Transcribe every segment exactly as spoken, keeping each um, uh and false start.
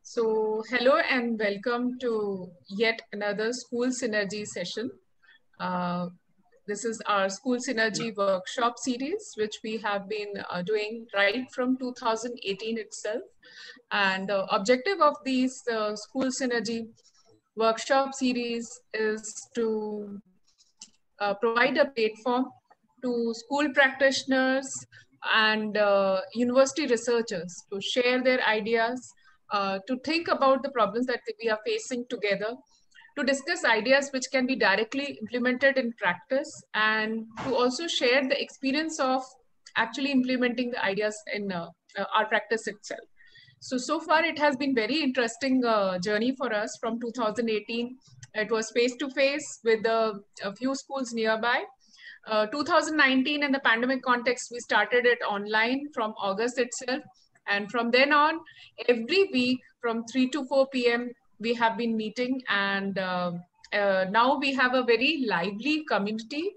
So, hello and welcome to yet another School Synergy session. Uh, this is our School Synergy workshop series, which we have been uh, doing right from two thousand eighteen itself. And the objective of these uh, School Synergy workshop series is to uh, provide a platform to school practitioners and uh, university researchers to share their ideas, uh, to think about the problems that we are facing together, to discuss ideas which can be directly implemented in practice, and to also share the experience of actually implementing the ideas in uh, uh, our practice itself. So, so far it has been very interesting uh, journey for us from two thousand eighteen. It was face to face with uh, a few schools nearby. Uh, two thousand nineteen, in the pandemic context, we started it online from August itself. And from then on, every week from three to four p m, we have been meeting. And uh, uh, now we have a very lively community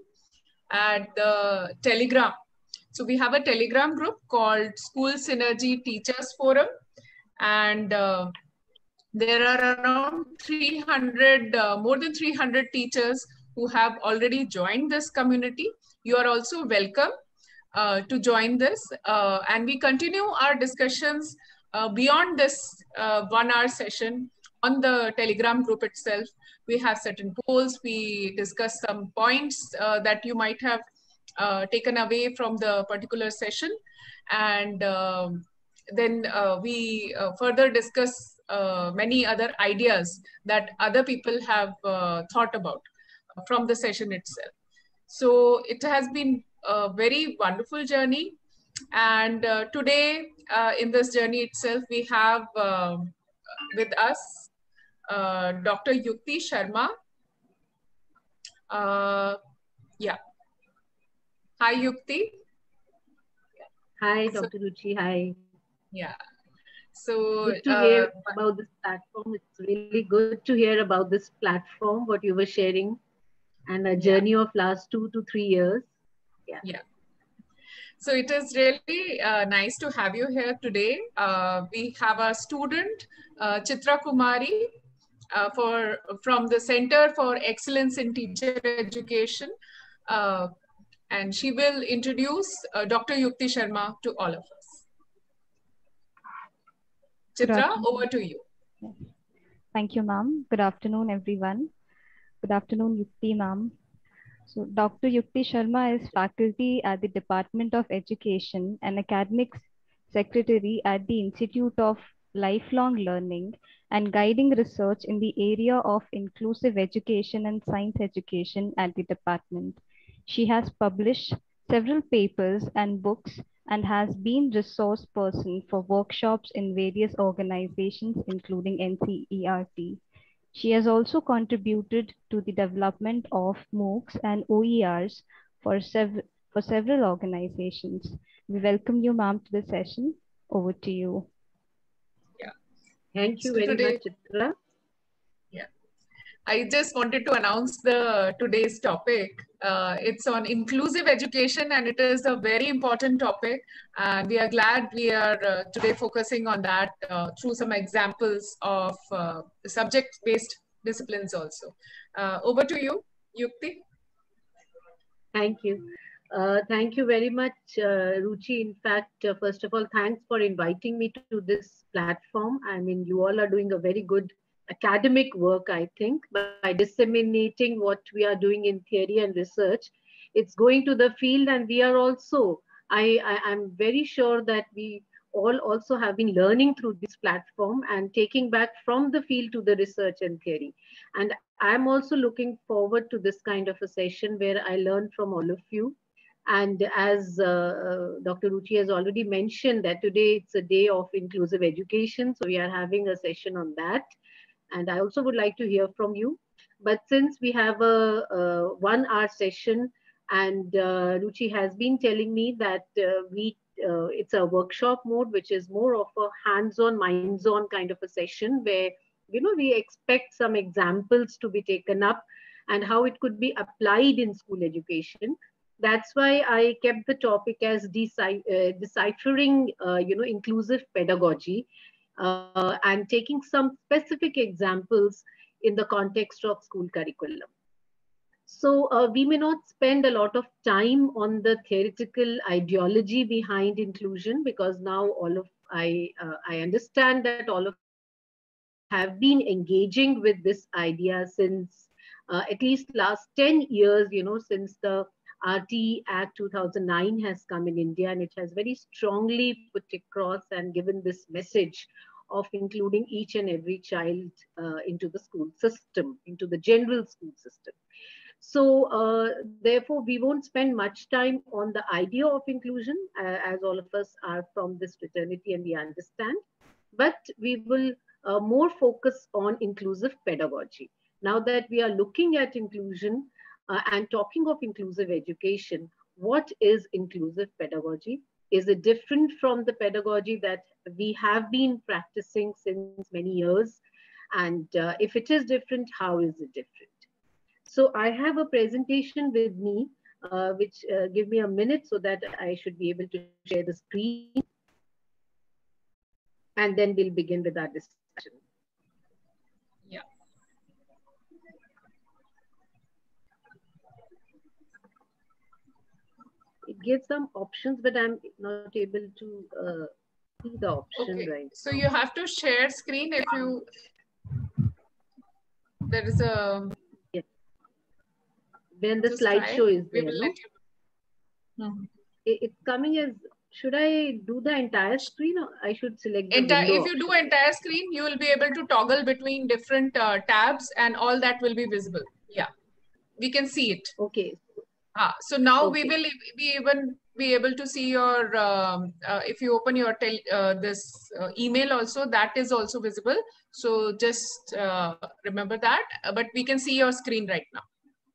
at the Telegram. So we have a Telegram group called School Synergy Teachers Forum. And uh, there are around three hundred, uh, more than three hundred teachers who have already joined this community. You are also welcome uh, to join this. Uh, and we continue our discussions uh, beyond this uh, one hour session on the Telegram group itself. We have certain goals. We discuss some points uh, that you might have uh, taken away from the particular session. And um, then uh, we uh, further discuss uh, many other ideas that other people have uh, thought about from the session itself. So it has been a very wonderful journey. And uh, today uh, in this journey itself, we have uh, with us uh, Doctor Yukti Sharma. Uh, yeah. Hi, Yukti. Hi, Doctor So, Ruchi. Hi. Yeah. So good to uh, hear about this platform. It's really good to hear about this platform, what you were sharing, and a journey yeah. of last two to three years. Yeah. Yeah. So it is really uh, nice to have you here today. Uh, we have a student, uh, Chitra Kumari, uh, for from the Center for Excellence in Teacher Education, uh, and she will introduce uh, Doctor Yukti Sharma to all of us. Chitra, over to you. Thank you, ma'am. Good afternoon, everyone. Good afternoon, Yukti, ma'am. So Doctor Yukti Sharma is faculty at the Department of Education and academic secretary at the Institute of Lifelong Learning and guiding research in the area of inclusive education and science education at the department. She has published several papers and books and has been resource person for workshops in various organizations, including N C E R T. She has also contributed to the development of MOOCs and O E Rs for, sev for several organizations. We welcome you, ma'am, to the session. Over to you. Yeah. Thank you so very today, much, Chitra. Yeah. I just wanted to announce the today's topic. Uh, it's on inclusive education, and it is a very important topic. And we are glad we are uh, today focusing on that uh, through some examples of uh, subject-based disciplines also. Uh, over to you, Yukti. Thank you. Uh, thank you very much, uh, Ruchi. In fact, uh, first of all, thanks for inviting me to this platform. I mean, you all are doing a very good academic work, I think, by disseminating what we are doing in theory and research. It's going to the field, and we are also, I, I, I'm very sure that we all also have been learning through this platform and taking back from the field to the research and theory. And I'm also looking forward to this kind of a session where I learn from all of you. And as uh, Doctor Ruchi has already mentioned that today it's a day of inclusive education. So we are having a session on that. And I also would like to hear from you. But since we have a, a one hour session and uh, Ruchi has been telling me that uh, we uh, it's a workshop mode, which is more of a hands-on, minds-on kind of a session where, you know, we expect some examples to be taken up and how it could be applied in school education. That's why I kept the topic as deciph uh, deciphering, uh, you know, inclusive pedagogy. uh, and taking some specific examples in the context of school curriculum. So uh, we may not spend a lot of time on the theoretical ideology behind inclusion, because now all of I uh, I understand that all of have been engaging with this idea since uh, at least last ten years, you know, since the R T Act two thousand nine has come in India, and it has very strongly put across and given this message of including each and every child uh, into the school system, into the general school system. So uh, therefore, we won't spend much time on the idea of inclusion, uh, as all of us are from this fraternity and we understand, but we will uh, more focus on inclusive pedagogy. Now that we are looking at inclusion uh, and talking of inclusive education, what is inclusive pedagogy? Is it different from the pedagogy that we have been practicing since many years? And uh, if it is different, how is it different? So I have a presentation with me, uh, which uh, give me a minute so that I should be able to share the screen. And then we'll begin with our discussion. Yeah. It gives some options, but I'm not able to uh, see the option Okay. right So now. you have to share screen if you, there is a, Yes. When the just slideshow is we there, will no? let you. Mm-hmm. It, it's coming as, should I do the entire screen or I should select the Entire, window if you do option? entire screen, you will be able to toggle between different uh, tabs and all that will be visible. Yeah, we can see it. Okay. Ah, so now Okay. we will be even be able to see your, um, uh, if you open your tel uh, this uh, email also, that is also visible. So just uh, remember that, uh, but we can see your screen right now.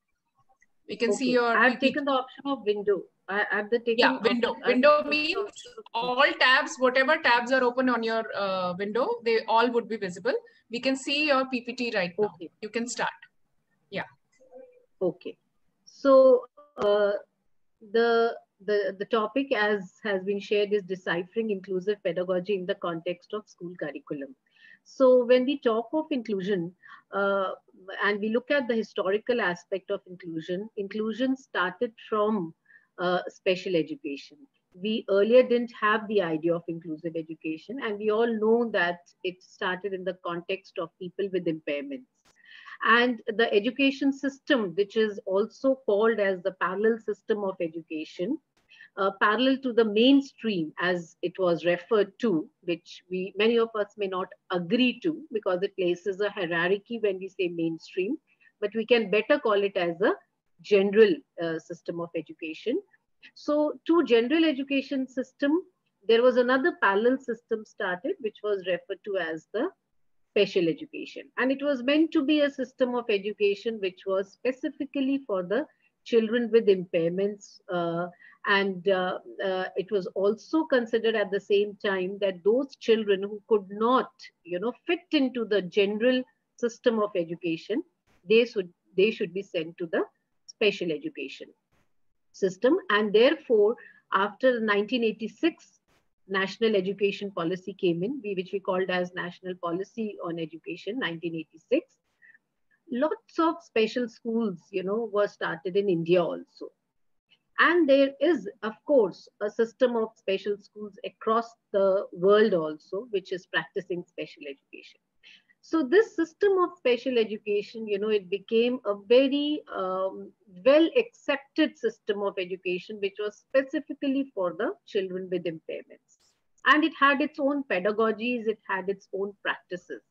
We can okay. see your I've P P T. taken the option of window. I, I've the taken Yeah, window. option, Window means all tabs, whatever tabs are open on your uh, window, they all would be visible. We can see your P P T right now. Okay. You can start. Yeah. Okay. So uh, the the the topic, as has been shared, is deciphering inclusive pedagogy in the context of school curriculum. So when we talk of inclusion uh, and we look at the historical aspect of inclusion, inclusion started from uh, special education. We earlier didn't have the idea of inclusive education, and we all know that it started in the context of people with impairments. And the education system, which is also called as the parallel system of education, uh, parallel to the mainstream as it was referred to, which we many of us may not agree to because it places a hierarchy when we say mainstream, but we can better call it as a general uh, system of education. So to general education system, there was another parallel system started, which was referred to as the special education. And it was meant to be a system of education which was specifically for the children with impairments. Uh, and uh, uh, it was also considered at the same time that those children who could not, you know, fit into the general system of education, they should, they should be sent to the special education system. And therefore, after nineteen eighty-six, National Education Policy came in, which we called as National Policy on Education, nineteen eighty-six. Lots of special schools, you know, were started in India also. And there is, of course, a system of special schools across the world also, which is practicing special education. So this system of special education, you know, it became a very um, well accepted system of education, which was specifically for the children with impairments. And it had its own pedagogies, it had its own practices.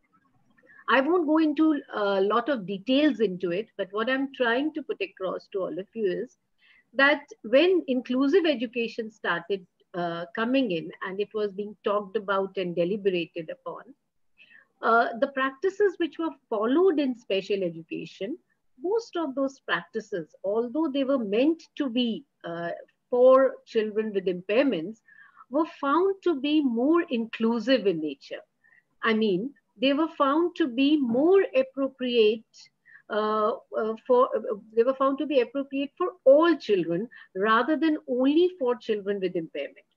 I won't go into a lot of details into it, but what I'm trying to put across to all of you is that when inclusive education started uh, coming in and it was being talked about and deliberated upon, Uh, the practices which were followed in special education, most of those practices, although they were meant to be uh, for children with impairments, were found to be more inclusive in nature. I mean, they were found to be more appropriate uh, uh, for, uh, they were found to be appropriate for all children rather than only for children with impairment.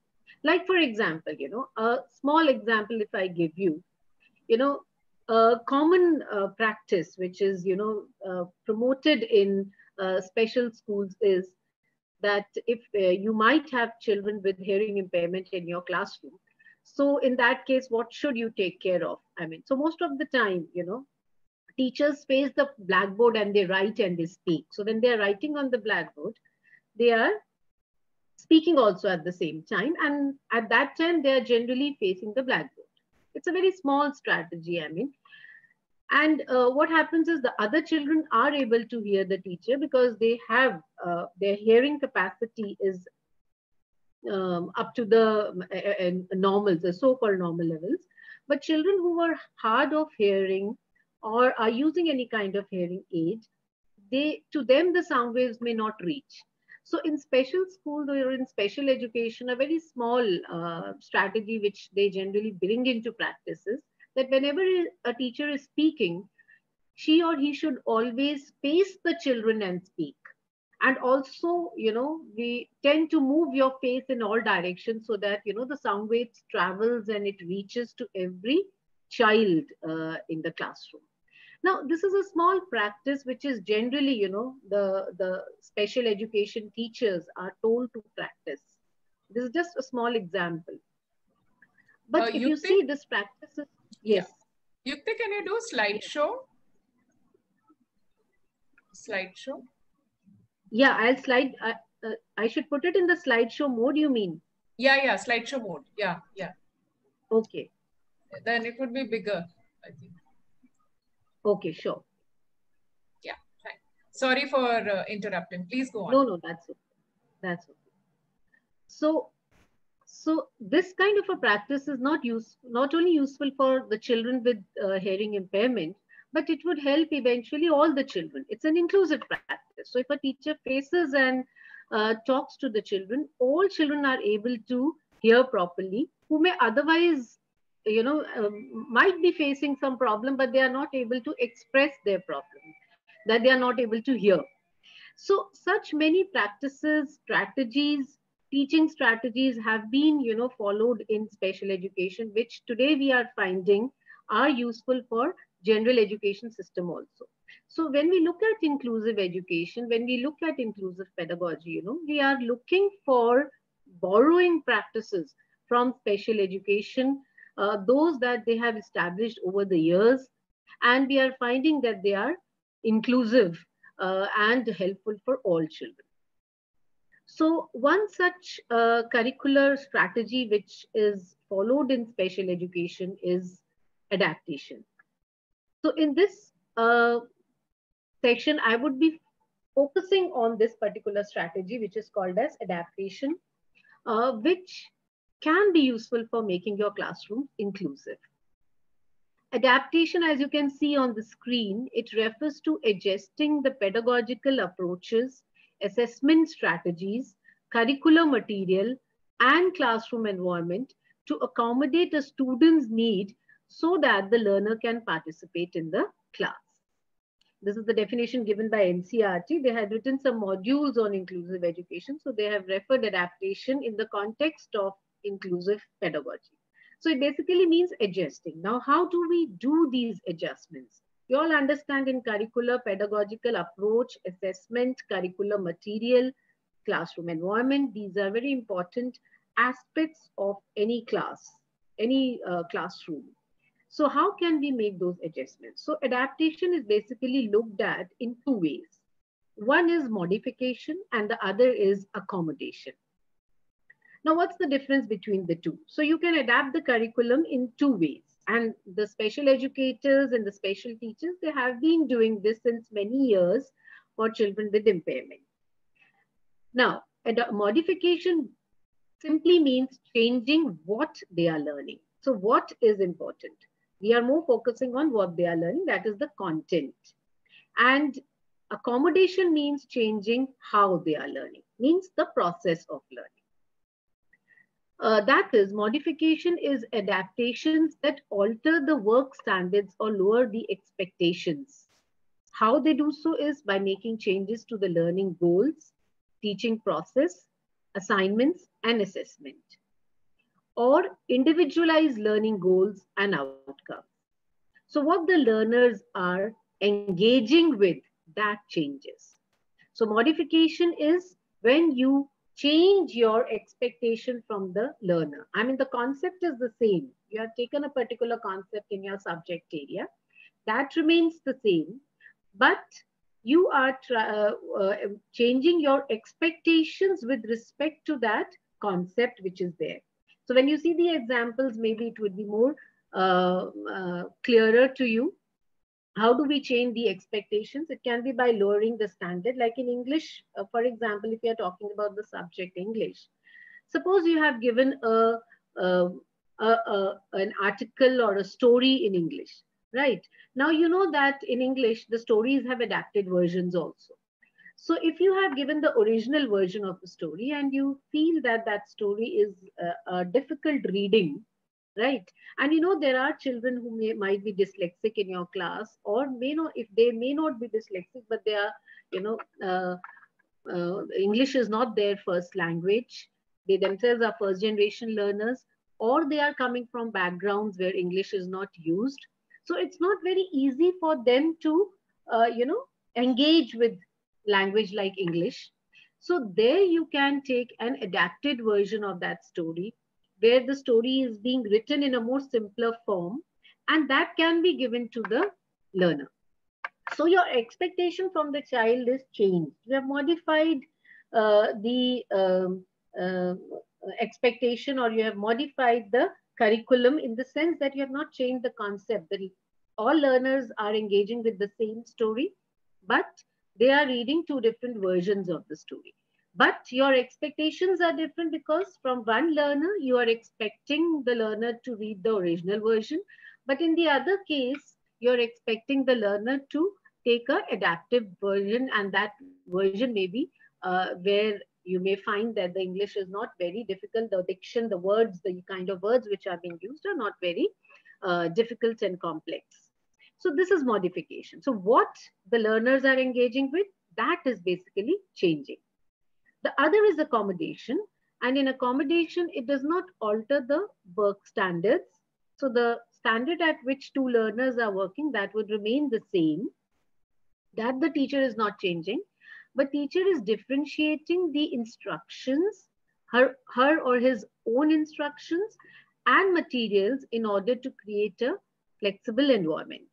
Like, for example, you know, a small example, if I give you, you know, a common uh, practice, which is, you know, uh, promoted in uh, special schools is that if uh, you might have children with hearing impairment in your classroom, so in that case, what should you take care of? I mean, so most of the time, you know, teachers face the blackboard and they write and they speak. So when they are writing on the blackboard, they are speaking also at the same time. And at that time, they are generally facing the blackboard. It's a very small strategy, I mean. And uh, what happens is the other children are able to hear the teacher because they have uh, their hearing capacity is um, up to the uh, uh, normals, the so-called normal levels. But children who are hard of hearing or are using any kind of hearing aid, they to them the sound waves may not reach. So in special schools or in special education, a very small uh, strategy which they generally bring into practice is that whenever a teacher is speaking, she or he should always face the children and speak. And also, you know, we tend to move your face in all directions so that, you know, the sound waves travels and it reaches to every child uh, in the classroom. Now, this is a small practice which is generally, you know, the, the special education teachers are told to practice. This is just a small example. But uh, if Yukti? you see this practice, is, yes. Yeah. Yukti, can you do slideshow? Slideshow? Yeah, I'll slide. I, uh, I should put it in the slideshow mode, you mean? Yeah, yeah, slideshow mode. Yeah, yeah. Okay. Then it would be bigger, I think. Okay, sure. Yeah, fine. Sorry for uh, interrupting. Please go on. No, no, that's okay. That's okay. So, so this kind of a practice is not use, not only useful for the children with uh, hearing impairment, but it would help eventually all the children. It's an inclusive practice. So if a teacher faces and uh, talks to the children, all children are able to hear properly, who may otherwise, you know, um, might be facing some problem, but they are not able to express their problem, that they are not able to hear. So such many practices, strategies, teaching strategies have been, you know, followed in special education, which today we are finding are useful for general education system also. So when we look at inclusive education, when we look at inclusive pedagogy, you know, we are looking for borrowing practices from special education, uh, those that they have established over the years, and we are finding that they are inclusive uh, and helpful for all children. So one such uh, curricular strategy which is followed in special education is adaptation. So in this uh, section, I would be focusing on this particular strategy, which is called as adaptation, uh, which can be useful for making your classroom inclusive. Adaptation, as you can see on the screen, it refers to adjusting the pedagogical approaches, assessment strategies, curricular material, and classroom environment to accommodate a student's need so that the learner can participate in the class. This is the definition given by N C E R T. They had written some modules on inclusive education, so they have referred adaptation in the context of inclusive pedagogy. So it basically means adjusting. Now, how do we do these adjustments? You all understand in curricular, pedagogical approach, assessment, curricular material, classroom environment. These are very important aspects of any class, any uh, classroom. So how can we make those adjustments? So adaptation is basically looked at in two ways. One is modification and the other is accommodation. Now, what's the difference between the two? So you can adapt the curriculum in two ways. And the special educators and the special teachers, they have been doing this since many years for children with impairment. Now, a modification simply means changing what they are learning. So what is important? We are more focusing on what they are learning, that is the content. And accommodation means changing how they are learning, means the process of learning. Uh, that is, modification is adaptations that alter the work standards or lower the expectations. How they do so is by making changes to the learning goals, teaching process, assignments, and assessment. or individualized learning goals and outcomes. So what the learners are engaging with, that changes. So modification is when you change your expectation from the learner. I mean, the concept is the same. You have taken a particular concept in your subject area. That remains the same, but you are uh, uh, changing your expectations with respect to that concept which is there. So when you see the examples, maybe it would be more uh, uh, clearer to you. How do we change the expectations? It can be by lowering the standard. Like in English, uh, for example, if you are talking about the subject English, suppose you have given a, a, a, a an article or a story in English, right? Now you know that in English the stories have adapted versions also. So if you have given the original version of the story and you feel that that story is a, a difficult reading, right? And you know there are children who may, might be dyslexic in your class, or may not, if they may not be dyslexic, but they are, you know, uh, uh, English is not their first language. They themselves are first generation learners, or they are coming from backgrounds where English is not used. So it's not very easy for them to, uh, you know, engage with language like English. So there you can take an adapted version of that story where the story is being written in a more simpler form, and that can be given to the learner. So your expectation from the child is changed. You have modified uh, the um, uh, expectation, or you have modified the curriculum in the sense that you have not changed the concept. That all learners are engaging with the same story, but they are reading two different versions of the story. But your expectations are different because from one learner, you are expecting the learner to read the original version. But in the other case, you're expecting the learner to take a adaptive version, and that version may be uh, where you may find that the English is not very difficult. The diction, the words, the kind of words which are being used are not very uh, difficult and complex. So this is modification. So what the learners are engaging with, that is basically changing. The other is accommodation. And in accommodation, it does not alter the work standards. So the standard at which two learners are working, that would remain the same. That the teacher is not changing, but teacher is differentiating the instructions, her, her or his own instructions and materials in order to create a flexible environment.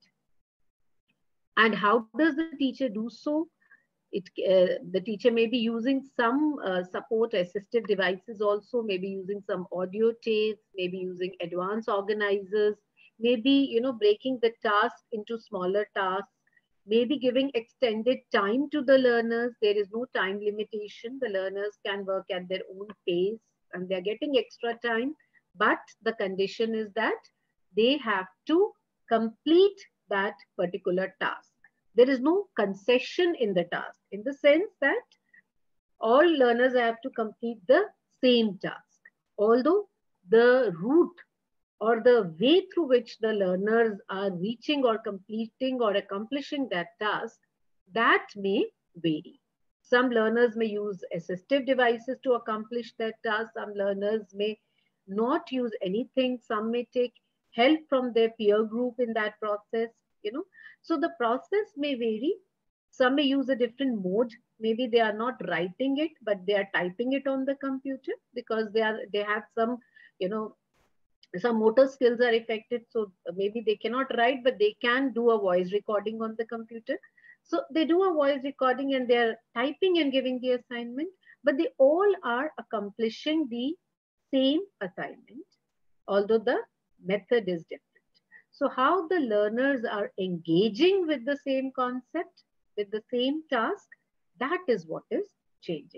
And how does the teacher do so? It, uh, the teacher may be using some uh, support assistive devices also, maybe using some audio tapes, maybe using advanced organizers, maybe, you know, breaking the task into smaller tasks, maybe giving extended time to the learners. There is no time limitation. The learners can work at their own pace and they're getting extra time. But the condition is that they have to complete that particular task. There is no concession in the task, in the sense that all learners have to complete the same task. Although the route or the way through which the learners are reaching or completing or accomplishing that task, that may vary. Some learners may use assistive devices to accomplish that task. Some learners may not use anything. Some may take help from their peer group in that process, you know. So the process may vary. Some may use a different mode. Maybe they are not writing it, but they are typing it on the computer because they are they have some, you know, some motor skills are affected. So maybe they cannot write, but they can do a voice recording on the computer. So they do a voice recording and they're typing and giving the assignment, but they all are accomplishing the same assignment, although the method is different. So how the learners are engaging with the same concept, with the same task, that is what is changing.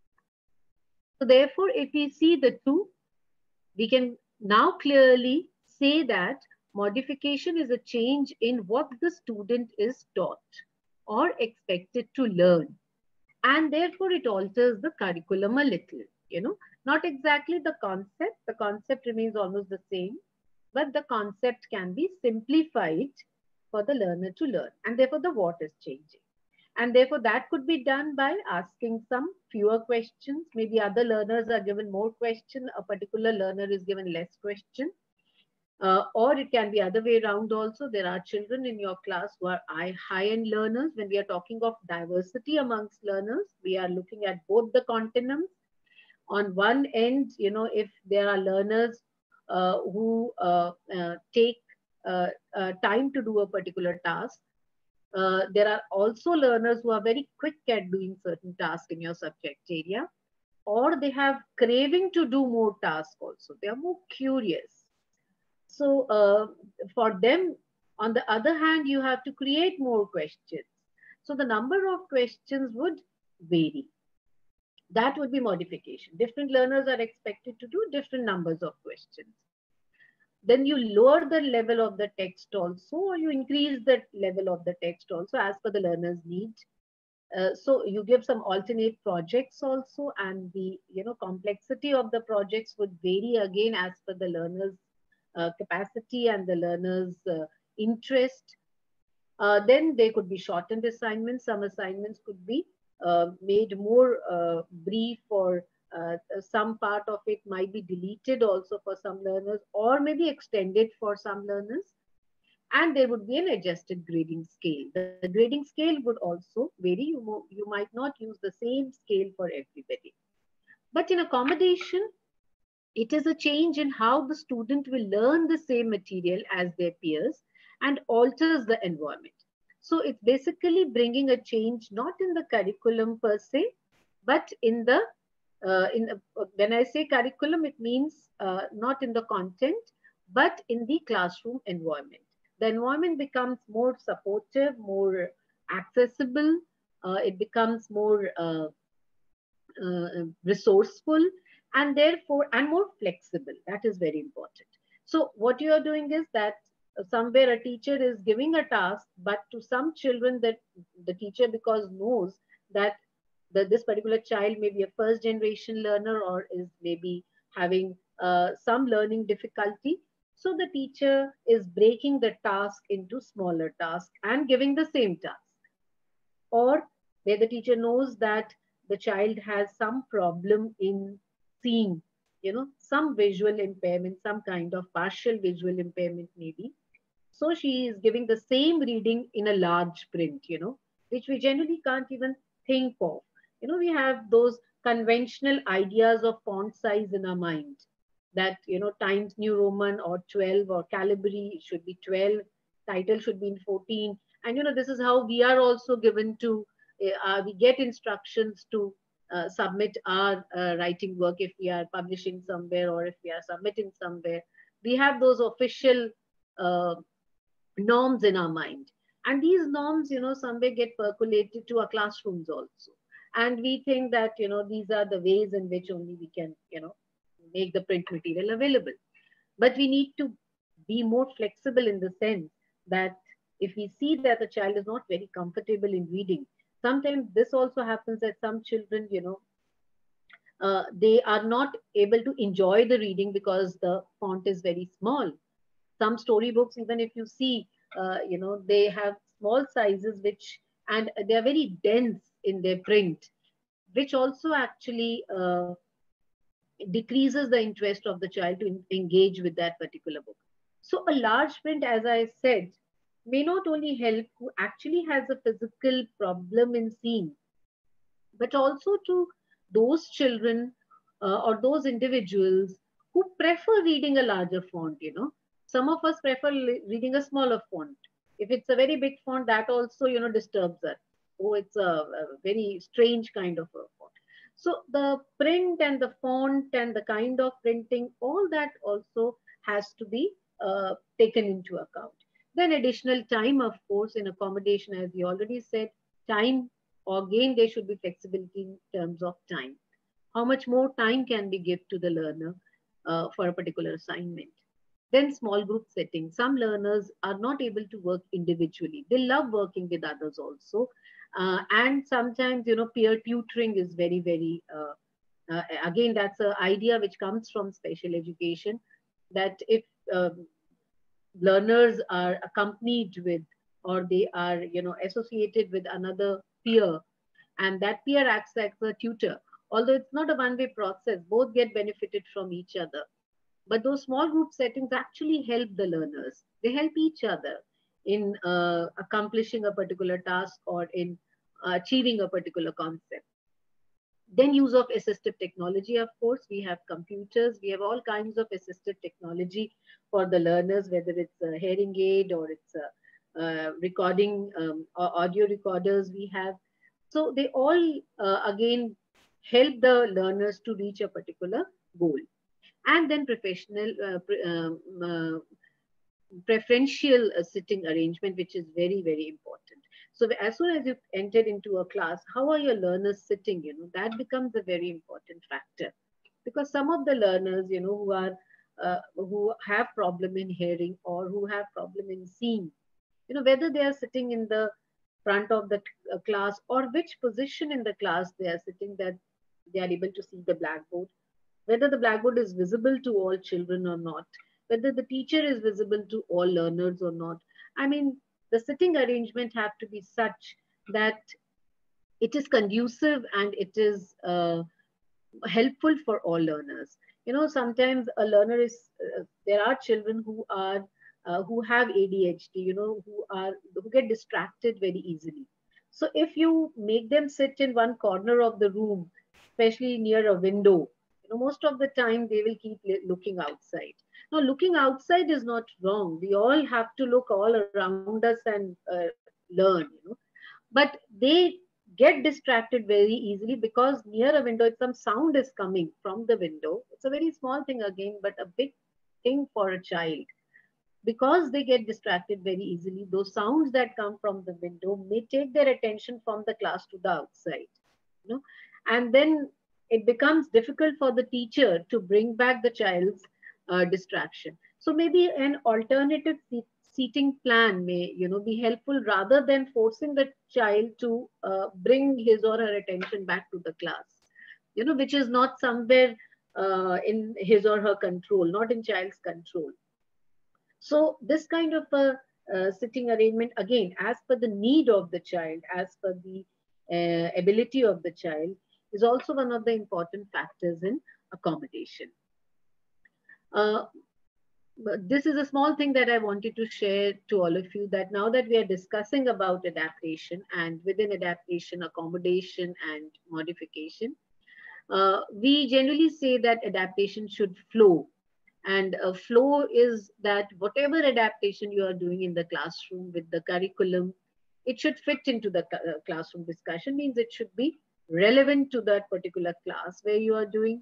So therefore, if we see the two, we can now clearly say that modification is a change in what the student is taught or expected to learn. And therefore, it alters the curriculum a little, you know, not exactly the concept. The concept remains almost the same, but the concept can be simplified for the learner to learn. And therefore, the what is changing. And therefore that could be done by asking some fewer questions. Maybe other learners are given more questions, a particular learner is given less question. Uh, or it can be other way around also. There are children in your class who are high-end learners. When we are talking of diversity amongst learners, we are looking at both the continuums. On one end, you know, if there are learners uh, who uh, uh, take uh, uh, time to do a particular task, uh, there are also learners who are very quick at doing certain tasks in your subject area, or they have craving to do more tasks also. They are more curious. So uh, for them, on the other hand, you have to create more questions. So the number of questions would vary. That would be modification. Different learners are expected to do different numbers of questions. Then you lower the level of the text also, or you increase the level of the text also as per the learner's need. Uh, so you give some alternate projects also, and the you know complexity of the projects would vary again as per the learner's uh, capacity and the learner's uh, interest. Uh, then there could be shortened assignments. Some assignments could be uh, made more uh, brief, or uh, some part of it might be deleted also for some learners, or maybe extended for some learners. And there would be an adjusted grading scale. The, the grading scale would also vary. You, you might not use the same scale for everybody. But in accommodation, it is a change in how the student will learn the same material as their peers and alters the environment. So it's basically bringing a change not in the curriculum per se, but in the, uh, in the, when I say curriculum, it means uh, not in the content, but in the classroom environment. The environment becomes more supportive, more accessible, uh, it becomes more uh, uh, resourceful, and therefore, and more flexible. That is very important. So what you are doing is that somewhere a teacher is giving a task, but to some children that the teacher, because knows that the, this particular child may be a first generation learner or is maybe having uh, some learning difficulty. So the teacher is breaking the task into smaller tasks and giving the same task. Or where the teacher knows that the child has some problem in seeing, you know, some visual impairment, some kind of partial visual impairment maybe. So she is giving the same reading in a large print, you know, which we generally can't even think of. You know, we have those conventional ideas of font size in our mind, that, you know, Times New Roman or twelve, or Calibri should be twelve, title should be in fourteen. And, you know, this is how we are also given to, uh, we get instructions to uh, submit our uh, writing work if we are publishing somewhere or if we are submitting somewhere. We have those official uh, norms in our mind. And these norms, you know, somewhere get percolated to our classrooms also. And we think that, you know, these are the ways in which only we can, you know, make the print material available. But we need to be more flexible in the sense that if we see that the child is not very comfortable in reading, sometimes this also happens that some children, you know, uh, they are not able to enjoy the reading because the font is very small. Some storybooks, even if you see, uh, you know, they have small sizes, which, and they are very dense in their print, which also actually uh, decreases the interest of the child to engage with that particular book. So a large print, as I said, may not only help who actually has a physical problem in seeing, but also to those children uh, or those individuals who prefer reading a larger font, you know. Some of us prefer reading a smaller font. If it's a very big font, that also, you know, disturbs us. Oh, it's a, a very strange kind of a font. So the print and the font and the kind of printing, all that also has to be uh, taken into account. Then additional time, of course, in accommodation, as we already said, time, again, there should be flexibility in terms of time. How much more time can we give to the learner uh, for a particular assignment? Then small group settings. Some learners are not able to work individually. They love working with others also. Uh, and sometimes, you know, peer tutoring is very, very, uh, uh, again, that's an idea which comes from special education, that if um, learners are accompanied with, or they are, you know, associated with another peer, and that peer acts as a tutor. Although it's not a one-way process, both get benefited from each other. But those small group settings actually help the learners. They help each other in uh, accomplishing a particular task or in uh, achieving a particular concept. Then use of assistive technology, of course. We have computers, we have all kinds of assistive technology for the learners, whether it's a hearing aid or it's a uh, recording um, or audio recorders we have. So they all, uh, again, help the learners to reach a particular goal. And then professional, uh, pre um, uh, preferential uh, sitting arrangement, which is very, very important. So as soon as you enter into a class, how are your learners sitting? You know, that becomes a very important factor, because some of the learners, you know, who are uh, who have problem in hearing or who have problem in seeing, you know, whether they are sitting in the front of the uh, class or which position in the class they are sitting, that they are able to see the blackboard, whether the blackboard is visible to all children or not, whether the teacher is visible to all learners or not. I mean, the sitting arrangement have to be such that it is conducive and it is uh, helpful for all learners. You know, sometimes a learner is, uh, there are children who are, uh, who have A D H D, you know, who are, who get distracted very easily. So if you make them sit in one corner of the room, especially near a window, you know, most of the time they will keep looking outside. Now, looking outside is not wrong. We all have to look all around us and uh, learn, you know. But they get distracted very easily because near a window, if some sound is coming from the window, it's a very small thing again, but a big thing for a child. Because they get distracted very easily, those sounds that come from the window may take their attention from the class to the outside, you know, and then it becomes difficult for the teacher to bring back the child's uh, distraction. So maybe an alternative seat, seating plan may, you know, be helpful rather than forcing the child to uh, bring his or her attention back to the class, you know, which is not somewhere uh, in his or her control, not in child's control. So this kind of a uh, sitting arrangement, again, as per the need of the child, as per the uh, ability of the child, is also one of the important factors in accommodation. Uh, this is a small thing that I wanted to share to all of you, that now that we are discussing about adaptation, and within adaptation, accommodation and modification, uh, we generally say that adaptation should flow. And a flow is that whatever adaptation you are doing in the classroom with the curriculum, it should fit into the classroom discussion, means it should be relevant to that particular class where you are doing.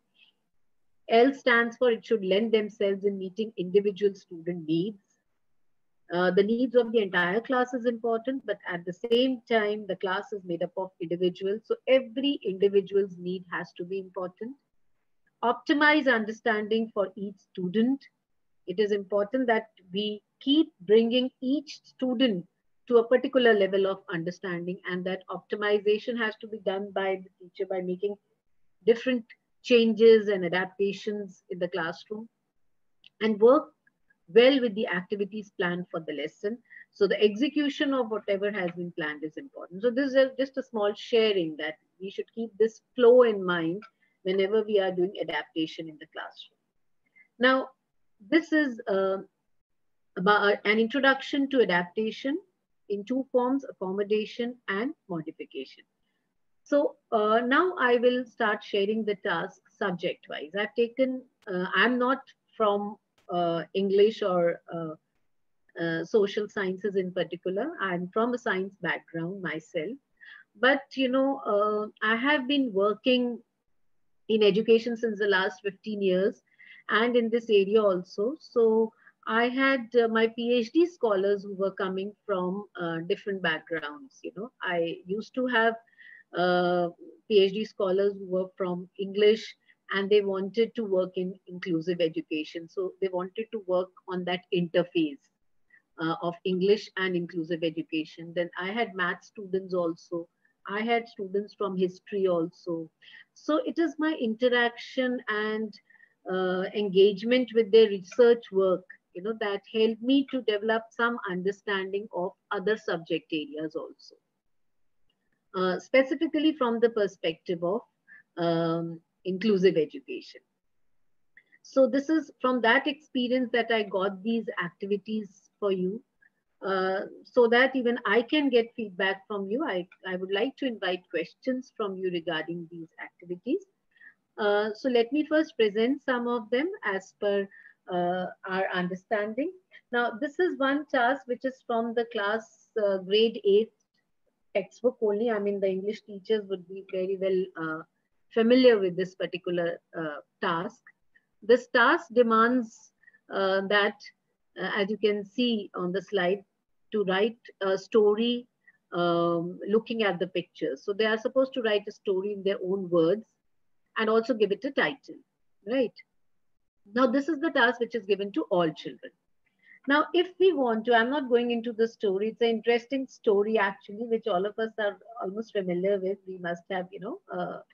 L stands for it should lend themselves in meeting individual student needs. Uh, the needs of the entire class is important, but at the same time, the class is made up of individuals. So every individual's need has to be important. Optimize understanding for each student. It is important that we keep bringing each student to a particular level of understanding, and that optimization has to be done by the teacher by making different changes and adaptations in the classroom, and work well with the activities planned for the lesson. So the execution of whatever has been planned is important. So this is just a small sharing that we should keep this flow in mind whenever we are doing adaptation in the classroom. Now, this is uh, about an introduction to adaptation in two forms: accommodation and modification. So uh, now I will start sharing the task subject-wise. I've taken, uh, I'm not from uh, English or uh, uh, social sciences in particular. I'm from a science background myself. But, you know, uh, I have been working in education since the last fifteen years, and in this area also. So I had uh, my PhD scholars who were coming from uh, different backgrounds. You know, I used to have uh, PhD scholars who were from English, and they wanted to work in inclusive education. So they wanted to work on that interface uh, of English and inclusive education. Then I had math students also. I had students from history also. So it is my interaction and uh, engagement with their research work, you know, that helped me to develop some understanding of other subject areas also. uh, specifically from the perspective of um, inclusive education. So this is from that experience that I got these activities for you. Uh, so that even I can get feedback from you. I, I would like to invite questions from you regarding these activities. Uh, so let me first present some of them as per uh, our understanding. Now, this is one task which is from the class uh, grade eight textbook only. I mean, the English teachers would be very well uh, familiar with this particular uh, task. This task demands uh, that, uh, as you can see on the slide, to write a story um, looking at the pictures. So they are supposed to write a story in their own words and also give it a title, right? Now, this is the task which is given to all children. Now, if we want to, I'm not going into the story. It's an interesting story, actually, which all of us are almost familiar with. We must have, you know,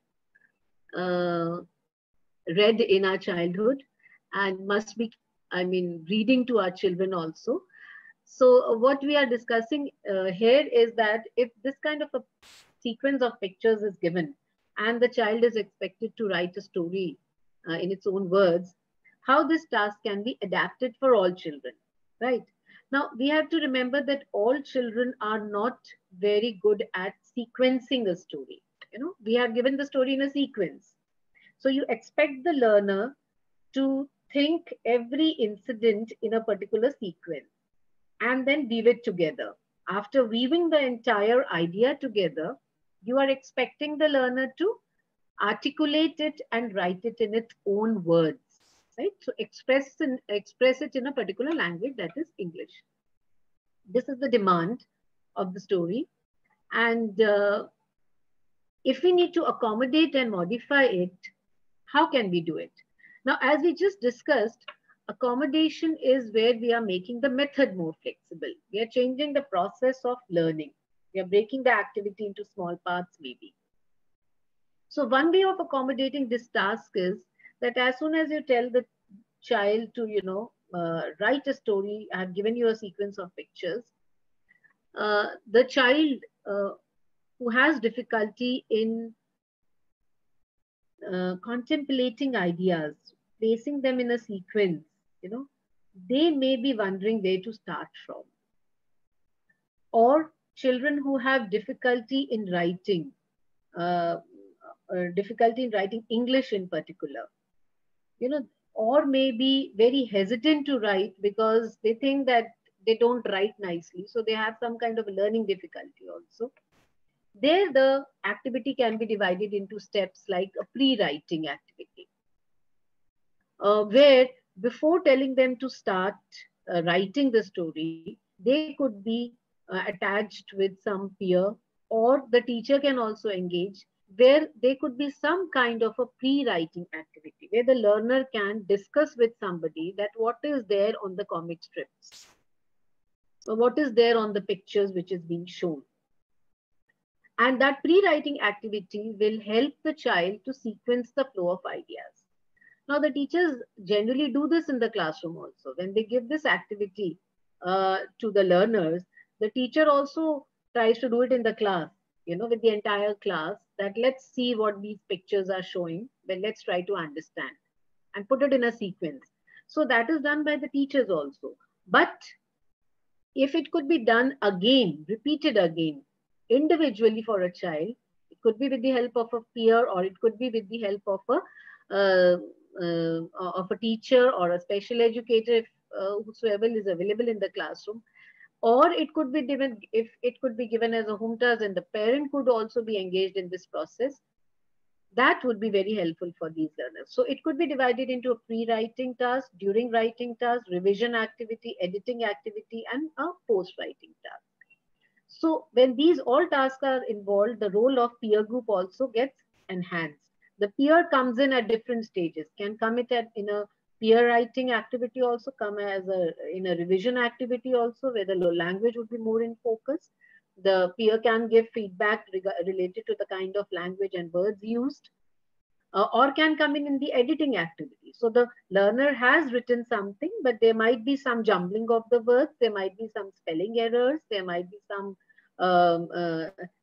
uh, uh, read in our childhood and must be, I mean, reading to our children also. So uh, what we are discussing uh, here is that if this kind of a sequence of pictures is given and the child is expected to write a story uh, in its own words, how this task can be adapted for all children, right? Now, we have to remember that all children are not very good at sequencing a story. You know, we have given the story in a sequence. So you expect the learner to think every incident in a particular sequence and then weave it together. After weaving the entire idea together, you are expecting the learner to articulate it and write it in its own words, right? So express, in, express it in a particular language, that is English. This is the demand of the story. And uh, if we need to accommodate and modify it, how can we do it? Now, as we just discussed, accommodation is where we are making the method more flexible. We are changing the process of learning. We are breaking the activity into small parts, maybe. So one way of accommodating this task is that as soon as you tell the child to, you know, uh, write a story, I have given you a sequence of pictures, uh, the child uh, who has difficulty in uh, contemplating ideas, placing them in a sequence, you know, they may be wondering where to start from. Or children who have difficulty in writing, uh, uh, difficulty in writing English in particular, you know, or may be very hesitant to write because they think that they don't write nicely. So they have some kind of a learning difficulty also. There, the activity can be divided into steps like a pre-writing activity, uh, where before telling them to start uh, writing the story, they could be uh, attached with some peer, or the teacher can also engage, where there could be some kind of a pre-writing activity, where the learner can discuss with somebody that what is there on the comic strips, or what is there on the pictures which is being shown. And that pre-writing activity will help the child to sequence the flow of ideas. Now, the teachers generally do this in the classroom also. When they give this activity uh, to the learners, the teacher also tries to do it in the class, you know, with the entire class, that let's see what these pictures are showing, then let's try to understand and put it in a sequence. So that is done by the teachers also. But if it could be done again, repeated again, individually for a child, it could be with the help of a peer, or it could be with the help of a uh, uh, of a teacher or a special educator, if uh, whosoever is available in the classroom, or it could be given, if it could be given as a home task and the parent could also be engaged in this process, that would be very helpful for these learners. So it could be divided into a pre-writing task, during writing task, revision activity, editing activity, and a post-writing task. So when these all tasks are involved, the role of peer group also gets enhanced. The peer comes in at different stages, can come it at, in a peer writing activity also, come as a in a revision activity also, where the language would be more in focus. The peer can give feedback related to the kind of language and words used, uh, or can come in in the editing activity. So the learner has written something, but there might be some jumbling of the words, there might be some spelling errors, there might be some um, uh,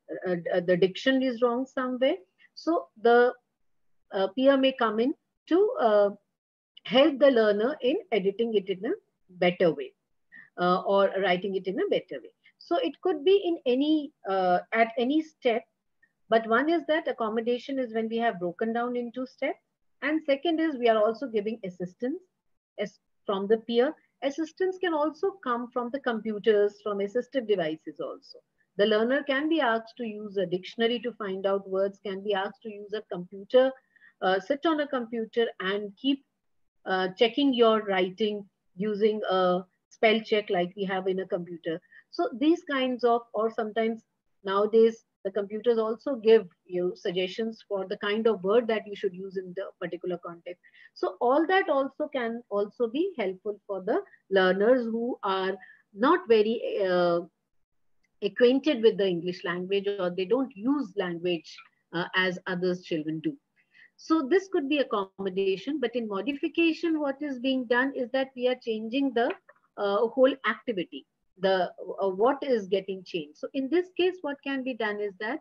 uh, the diction is wrong somewhere. So the uh, peer may come in to uh, help the learner in editing it in a better way, uh, or writing it in a better way. So it could be in any, uh, at any step. But one is that accommodation is when we have broken down into steps. And second is we are also giving assistance as from the peer. Assistance can also come from the computers, from assistive devices also. The learner can be asked to use a dictionary to find out words, can be asked to use a computer, uh, sit on a computer and keep uh, checking your writing using a spell check like we have in a computer. So these kinds of, or sometimes nowadays the computers also give you suggestions for the kind of word that you should use in the particular context. So all that also can also be helpful for the learners who are not very uh, acquainted with the English language, or they don't use language uh, as others children do. So this could be accommodation, but in modification, what is being done is that we are changing the uh, whole activity, the uh, what is getting changed. So in this case, what can be done is that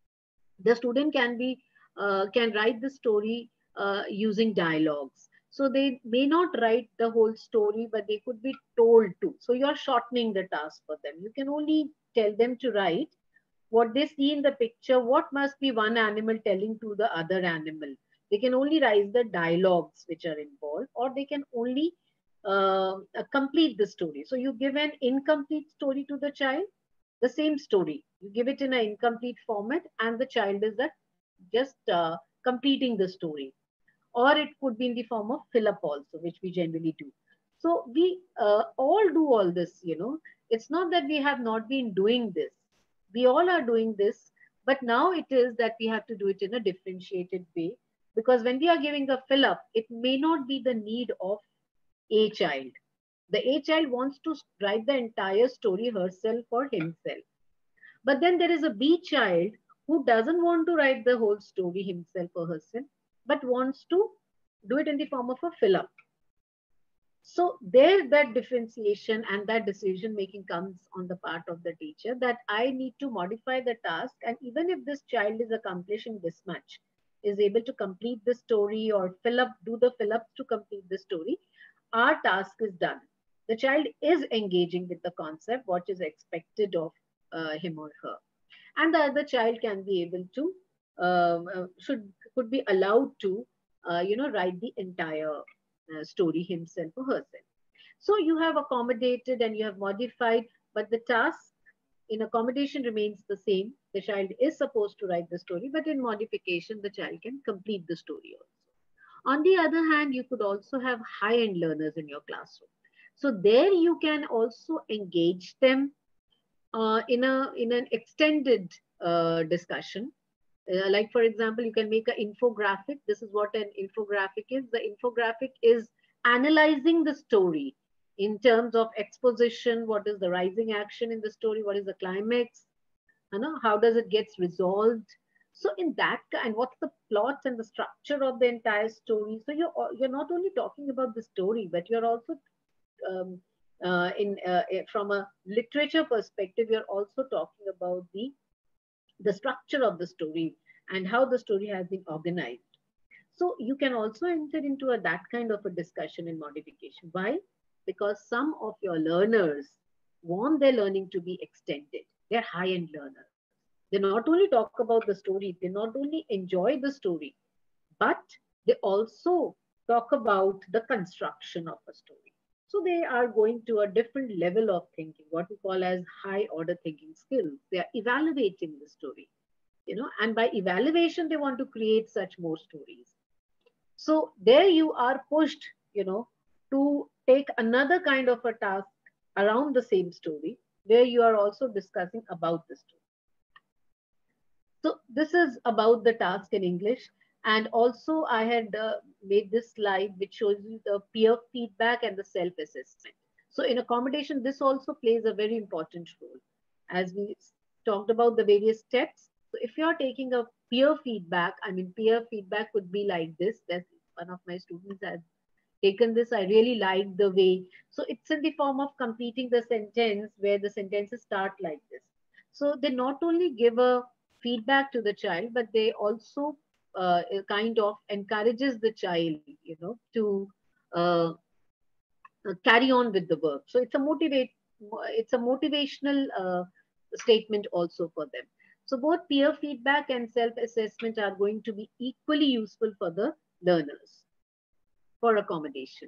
the student can be uh, can write the story uh, using dialogues. So they may not write the whole story, but they could be told to. So you're shortening the task for them. You can only tell them to write what they see in the picture, what must be one animal telling to the other animal. They can only write the dialogues which are involved, or they can only uh, complete the story. So you give an incomplete story to the child, the same story. You give it in an incomplete format, and the child is that just uh, completing the story. Or it could be in the form of fill up also, which we generally do. So we uh, all do all this, you know. It's not that we have not been doing this. We all are doing this, but now it is that we have to do it in a differentiated way, because when we are giving a fill up, it may not be the need of a child. The A child wants to write the entire story herself or himself. But then there is a B child who doesn't want to write the whole story himself or herself, but wants to do it in the form of a fill up. So there, that differentiation and that decision making comes on the part of the teacher, that I need to modify the task. And even if this child is accomplishing this much, is able to complete the story or fill up, do the fill ups to complete the story, our task is done. The child is engaging with the concept, what is expected of uh, him or her. And the other child can be able to, uh, uh, should, could be allowed to, uh, you know, write the entire uh, story himself or herself. So you have accommodated and you have modified, but the task in accommodation remains the same. The child is supposed to write the story, but in modification, the child can complete the story also. On the other hand, you could also have high-end learners in your classroom. So there you can also engage them uh, in a in an extended uh, discussion. Uh, like for example, you can make an infographic. This is what an infographic is. The infographic is analyzing the story in terms of exposition. What is the rising action in the story? What is the climax? You know, how does it get resolved? So in that, and what's the plot and the structure of the entire story? So you're you're not only talking about the story, but you're also um, uh, in uh, from a literature perspective, you're also talking about the the structure of the story and how the story has been organized. So you can also enter into a, that kind of a discussion and modification. Why? Because some of your learners want their learning to be extended. They're high-end learners. They not only talk about the story, they not only enjoy the story, but they also talk about the construction of a story. So they are going to a different level of thinking, what we call as high order thinking skills. They are evaluating the story, you know, and by evaluation, they want to create such more stories. So there you are pushed, you know, to take another kind of a task around the same story, where you are also discussing about the story. So this is about the task in English. And also I had uh, made this slide which shows you the peer feedback and the self-assessment. So in accommodation, this also plays a very important role. As we talked about the various steps. So if you're taking a peer feedback, I mean, peer feedback could be like this. That one of my students has taken this. I really like the way. So it's in the form of completing the sentence where the sentences start like this. So they not only give a feedback to the child, but they also uh, kind of encourages the child, you know, to uh, uh, carry on with the work. So it's a motivate, it's a motivational uh, statement also for them. So both peer feedback and self-assessment are going to be equally useful for the learners for accommodation.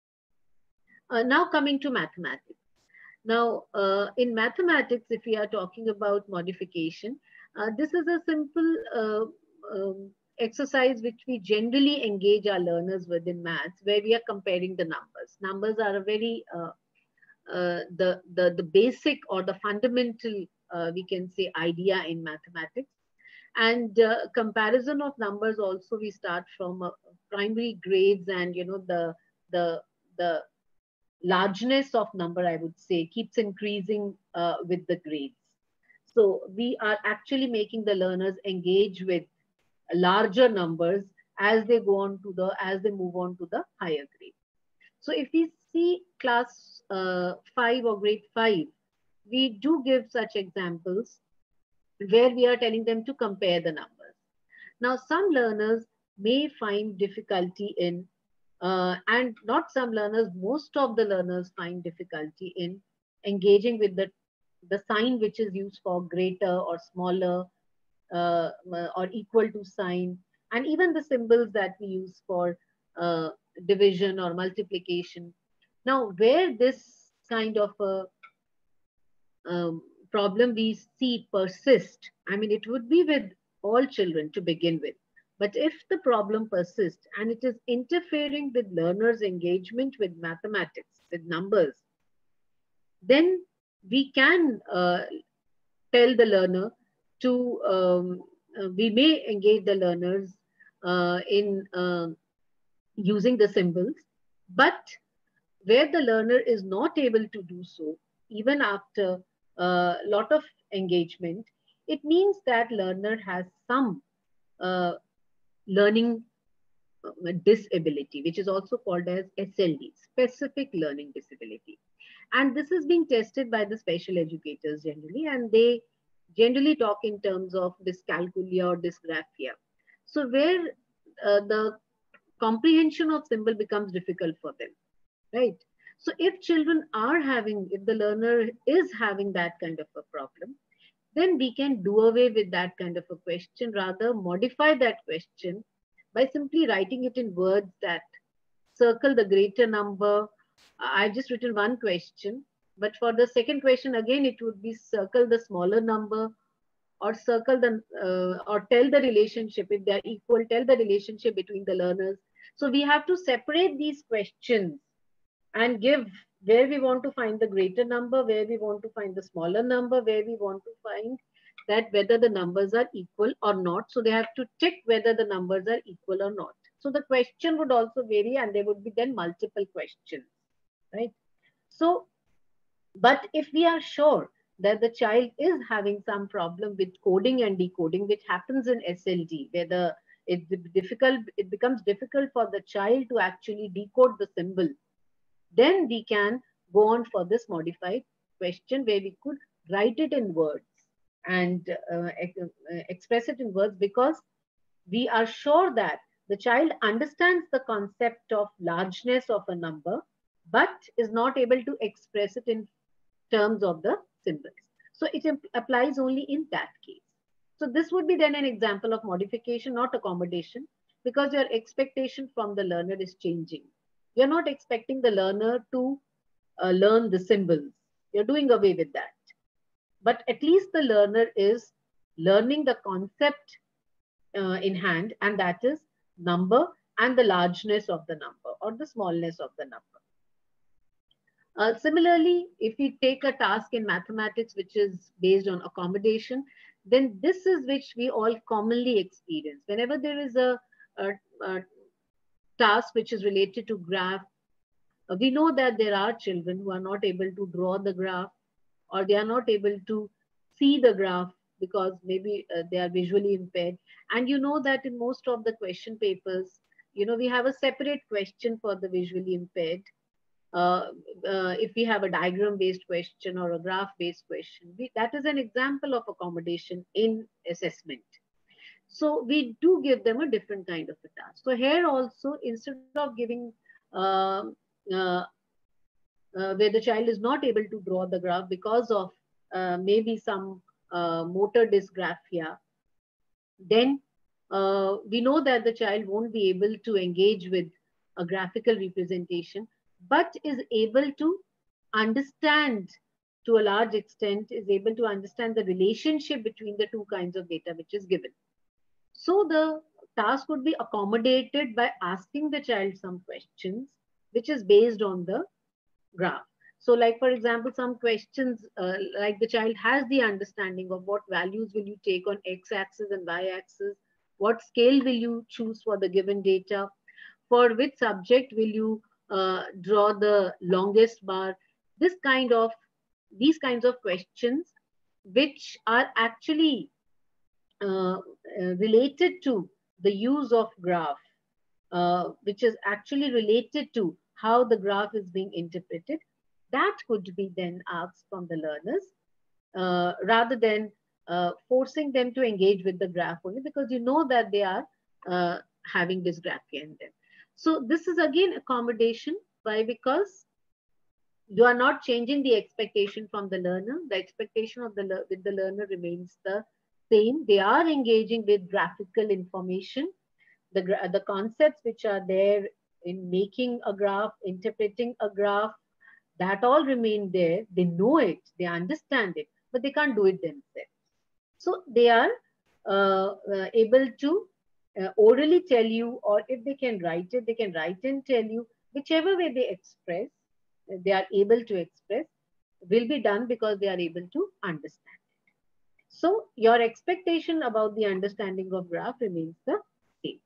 Uh, now coming to mathematics. Now, uh, in mathematics, if we are talking about modification, uh, this is a simple uh, um, exercise which we generally engage our learners with in maths, where we are comparing the numbers. Numbers are a very, uh, uh, the, the, the basic or the fundamental, uh, we can say, idea in mathematics. And uh, comparison of numbers also, we start from uh, primary grades, and, you know, the, the, the largeness of number, I would say, keeps increasing uh, with the grades. So we are actually making the learners engage with larger numbers as they go on to the, as they move on to the higher grade. So if we see class uh, five or grade five, we do give such examples where we are telling them to compare the numbers. Now, some learners may find difficulty in uh, and not some learners, most of the learners find difficulty in engaging with the, the sign which is used for greater or smaller uh, or equal to sign, and even the symbols that we use for uh, division or multiplication. Now, where this kind of a um, problem we see persist, I mean, it would be with all children to begin with. But if the problem persists and it is interfering with learners' engagement with mathematics, with numbers, then we can uh, tell the learner to, um, uh, we may engage the learners uh, in uh, using the symbols, but where the learner is not able to do so, even after a lot of engagement, it means that learner has some uh, learning disability, which is also called as S L D, specific learning disability. And this is being tested by the special educators generally, and they generally talk in terms of dyscalculia or dysgraphia. So where uh, the comprehension of symbol becomes difficult for them, right? So if children are having, if the learner is having that kind of a problem, then we can do away with that kind of a question, rather modify that question by simply writing it in words that circle the greater number. I've just written one question, but for the second question, again, it would be circle the smaller number, or circle the, uh, or tell the relationship, if they're equal, tell the relationship between the learners. So we have to separate these questions and give where we want to find the greater number, where we want to find the smaller number, where we want to find that whether the numbers are equal or not. So they have to tick whether the numbers are equal or not. So the question would also vary, and there would be then multiple questions, right? So, but if we are sure that the child is having some problem with coding and decoding, which happens in S L D, where the, it's difficult, it becomes difficult for the child to actually decode the symbol, then we can go on for this modified question where we could write it in words and uh, ex express it in words, because we are sure that the child understands the concept of largeness of a number, but is not able to express it in terms of the symbols. So it applies only in that case. So this would be then an example of modification, not accommodation, because your expectation from the learner is changing. You're not expecting the learner to uh, learn the symbols. You're doing away with that. But at least the learner is learning the concept uh, in hand, and that is number and the largeness of the number or the smallness of the number. Uh, similarly, if we take a task in mathematics which is based on accommodation, then this is which we all commonly experience. Whenever there is a, a, a task which is related to graph, uh, we know that there are children who are not able to draw the graph, or they are not able to see the graph because maybe uh, they are visually impaired. And you know that in most of the question papers, you know, we have a separate question for the visually impaired. uh, uh, if we have a diagram-based question or a graph-based question, we, that is an example of accommodation in assessment. So we do give them a different kind of a task. So here also, instead of giving uh, uh, uh, where the child is not able to draw the graph because of uh, maybe some uh, motor dysgraphia, then uh, we know that the child won't be able to engage with a graphical representation, but is able to understand to a large extent, is able to understand the relationship between the two kinds of data which is given. So the task would be accommodated by asking the child some questions, which is based on the graph. So like, for example, some questions uh, like the child has the understanding of what values will you take on x-axis and y-axis, what scale will you choose for the given data, for which subject will you uh, draw the longest bar, this kind of, these kinds of questions which are actually uh, uh, related to the use of graph, uh, which is actually related to how the graph is being interpreted, that could be then asked from the learners uh, rather than uh, forcing them to engage with the graph only, because you know that they are uh, having dysgraphia in them. So this is again accommodation. Why? Because you are not changing the expectation from the learner. The expectation of the with the learner remains the same. They are engaging with graphical information. The, the concepts which are there in making a graph, interpreting a graph, that all remain there. They know it, they understand it, but they can't do it themselves. So they are uh, uh, able to uh, orally tell you, or if they can write it, they can write and tell you, whichever way they express, they are able to express, will be done because they are able to understand it. So your expectation about the understanding of graph remains the same.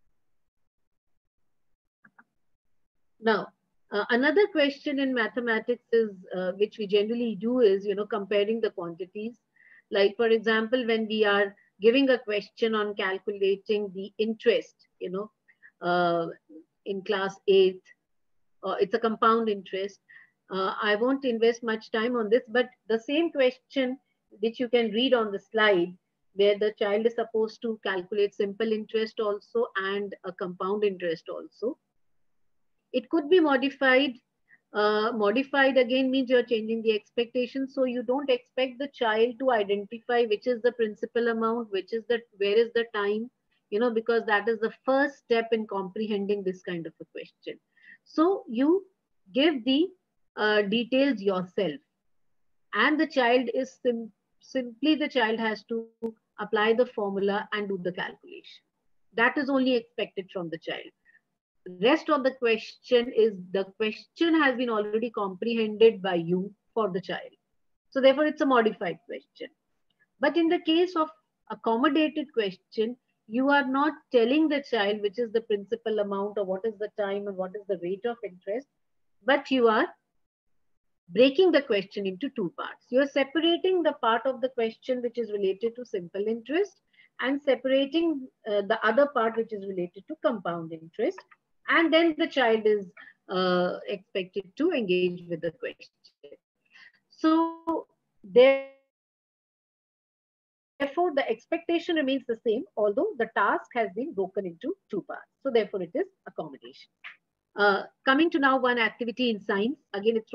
Now, uh, another question in mathematics is, uh, which we generally do is, you know, comparing the quantities. Like, for example, when we are giving a question on calculating the interest, you know, uh, in class eighth, uh, it's a compound interest. Uh, I won't invest much time on this, but the same question which you can read on the slide, where the child is supposed to calculate simple interest also and a compound interest also. It could be modified. Uh, modified again means you're changing the expectation. So you don't expect the child to identify which is the principal amount, which is the, where is the time, you know, because that is the first step in comprehending this kind of a question. So you give the uh, details yourself, and the child is sim simply, the child has to apply the formula and do the calculation. That is only expected from the child. Rest of the question is, the question has been already comprehended by you for the child. So therefore it's a modified question. But in the case of accommodated question, you are not telling the child which is the principal amount or what is the time and what is the rate of interest, but you are breaking the question into two parts. You are separating the part of the question which is related to simple interest and separating uh, the other part which is related to compound interest. And then the child is uh, expected to engage with the question. So therefore, the expectation remains the same, although the task has been broken into two parts. So therefore, it is accommodation. Uh, coming to now one activity in science. Again, it's from grade eight,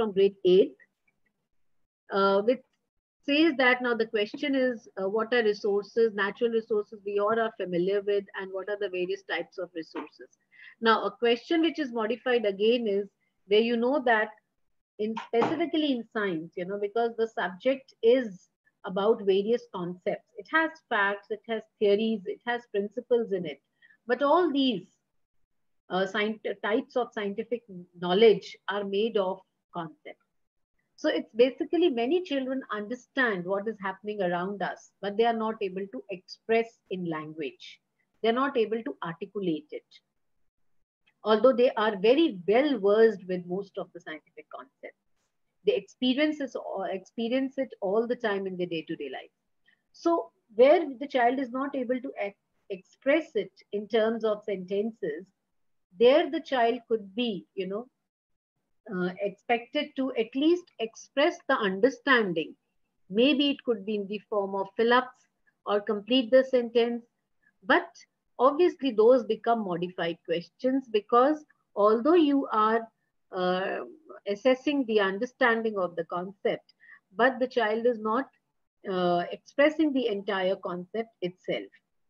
uh, which says that now the question is, uh, what are resources, natural resources we all are familiar with, and what are the various types of resources. Now, a question which is modified again is where you know that in specifically in science, you know, because the subject is about various concepts. It has facts, it has theories, it has principles in it. But all these uh, types of scientific knowledge are made of concepts. So it's basically many children understand what is happening around us, but they are not able to express in language. They're not able to articulate it. Although they are very well versed with most of the scientific concepts. They experience, this, experience it all the time in their day-to-day life. So where the child is not able to ex express it in terms of sentences, there the child could be, you know, uh, expected to at least express the understanding. Maybe it could be in the form of fill-ups or complete the sentence. But obviously those become modified questions, because although you are uh, assessing the understanding of the concept, but the child is not uh, expressing the entire concept itself.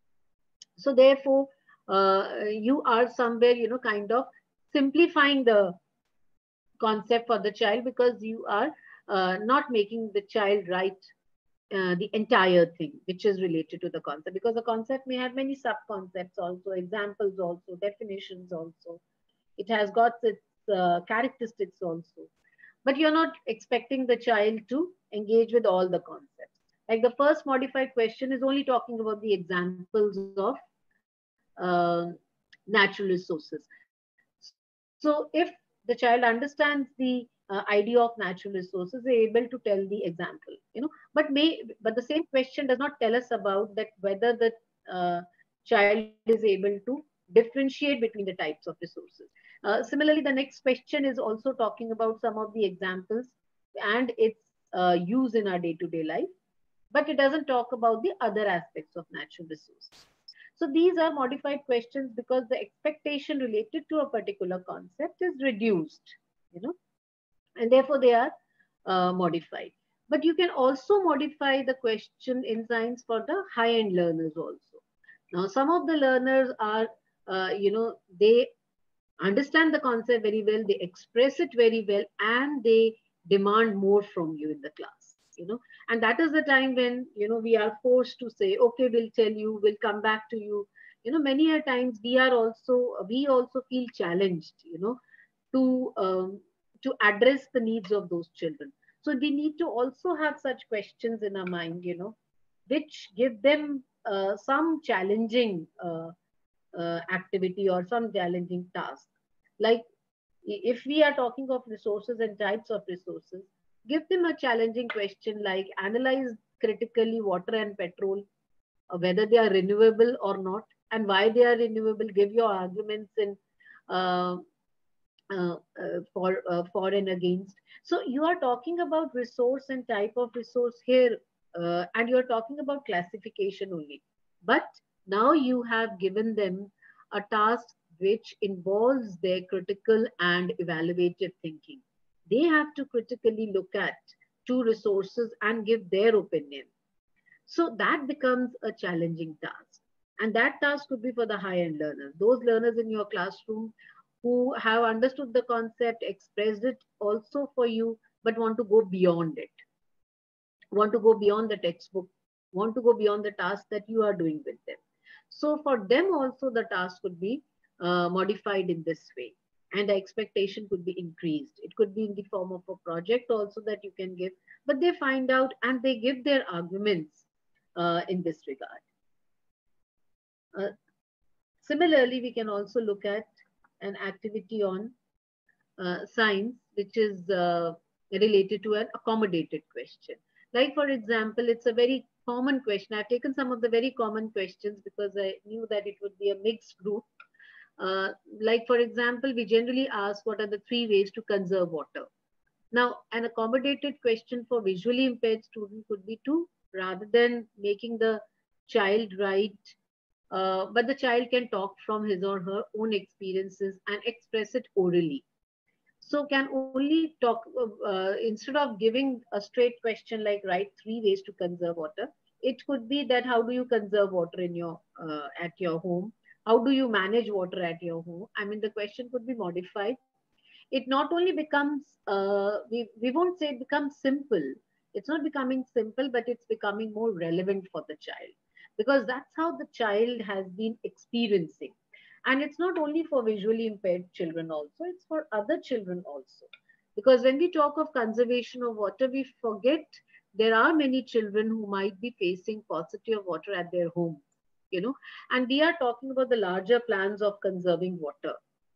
So therefore, uh, you are somewhere, you know, kind of simplifying the concept for the child, because you are uh, not making the child write uh, the entire thing which is related to the concept, because the concept may have many sub concepts also, examples also, definitions also. It has got its uh, characteristics also, but you're not expecting the child to engage with all the concepts. Like the first modified question is only talking about the examples of uh, natural resources. So if the child understands the uh, idea of natural resources, they're able to tell the example, you know. But may but the same question does not tell us about that whether the uh, child is able to differentiate between the types of resources. Uh, similarly, the next question is also talking about some of the examples and its uh, use in our day-to-day life, but it doesn't talk about the other aspects of natural resources. So these are modified questions because the expectation related to a particular concept is reduced, you know, and therefore they are uh, modified. But you can also modify the question in science for the high-end learners also. Now, some of the learners are, uh, you know, they understand the concept very well, they express it very well, and they demand more from you in the class, you know. And that is the time when, you know, we are forced to say, okay, we'll tell you, we'll come back to you. You know, many a times we are also, we also feel challenged, you know, to um, to address the needs of those children. So we need to also have such questions in our mind, you know, which give them uh, some challenging uh, uh, activity or some challenging task. Like if we are talking of resources and types of resources, give them a challenging question like analyze critically water and petrol, uh, whether they are renewable or not, and why they are renewable. Give your arguments in uh, uh, uh, for uh, for and against. So you are talking about resource and type of resource here, uh, and you are talking about classification only. But now you have given them a task which involves their critical and evaluative thinking. They have to critically look at two resources and give their opinion. So that becomes a challenging task. And that task could be for the high-end learners, those learners in your classroom who have understood the concept, expressed it also for you, but want to go beyond it, want to go beyond the textbook, want to go beyond the task that you are doing with them. So for them also the task could be uh, modified in this way, and the expectation could be increased. It could be in the form of a project also that you can give, but they find out and they give their arguments uh, in this regard. Uh, similarly, we can also look at an activity on uh, science, which is uh, related to an accommodated question. Like, for example, it's a very common question. I've taken some of the very common questions because I knew that it would be a mixed group. Uh, like, for example, we generally ask what are the three ways to conserve water. Now, an accommodated question for visually impaired student could be to, rather than making the child write, uh, but the child can talk from his or her own experiences and express it orally. So can only talk, uh, instead of giving a straight question like write three ways to conserve water, it could be that how do you conserve water in your, uh, at your home? How do you manage water at your home? I mean, the question could be modified. It not only becomes, uh, we, we won't say it becomes simple. It's not becoming simple, but it's becoming more relevant for the child, because that's how the child has been experiencing. And it's not only for visually impaired children also, it's for other children also. Because when we talk of conservation of water, we forget there are many children who might be facing paucity of water at their home, you know, and we are talking about the larger plans of conserving water.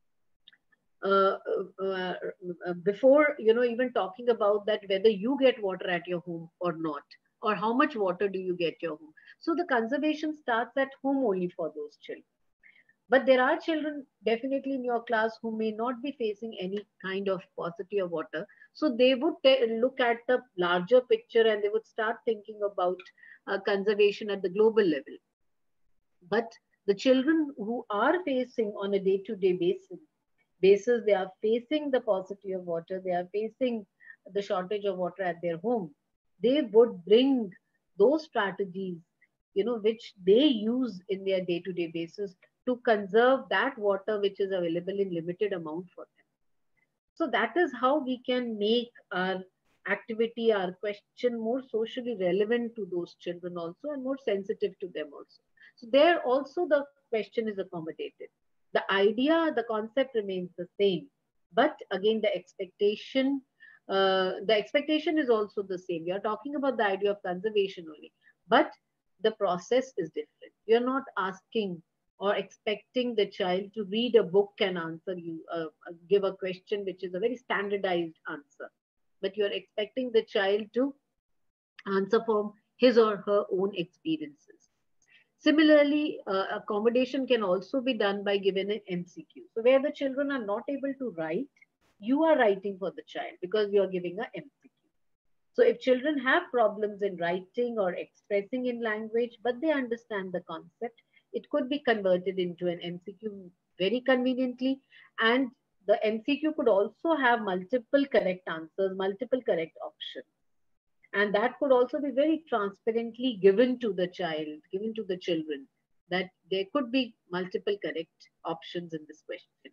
Uh, uh, uh, before, you know, even talking about that, whether you get water at your home or not, or how much water do you get your home. So the conservation starts at home only for those children. But there are children definitely in your class who may not be facing any kind of paucity of water. So they would look at the larger picture and they would start thinking about uh, conservation at the global level. But the children who are facing on a day-to-day basis, basis, they are facing the paucity of water, they are facing the shortage of water at their home. They would bring those strategies, you know, which they use in their day-to-day basis to conserve that water which is available in limited amount for them. So that is how we can make our activity, our question more socially relevant to those children also and more sensitive to them also. So there also the question is accommodated. The idea, the concept remains the same, but again the expectation, uh, the expectation is also the same. We are talking about the idea of conservation only, but the process is different. You're not asking or expecting the child to read a book and answer you, uh, uh, give a question which is a very standardized answer, but you're expecting the child to answer from his or her own experiences. Similarly, uh, accommodation can also be done by giving an M C Q. So where the children are not able to write, you are writing for the child because you are giving a M C Q. So if children have problems in writing or expressing in language, but they understand the concept, it could be converted into an M C Q very conveniently. And the M C Q could also have multiple correct answers, multiple correct options. And that could also be very transparently given to the child, given to the children, that there could be multiple correct options in this question.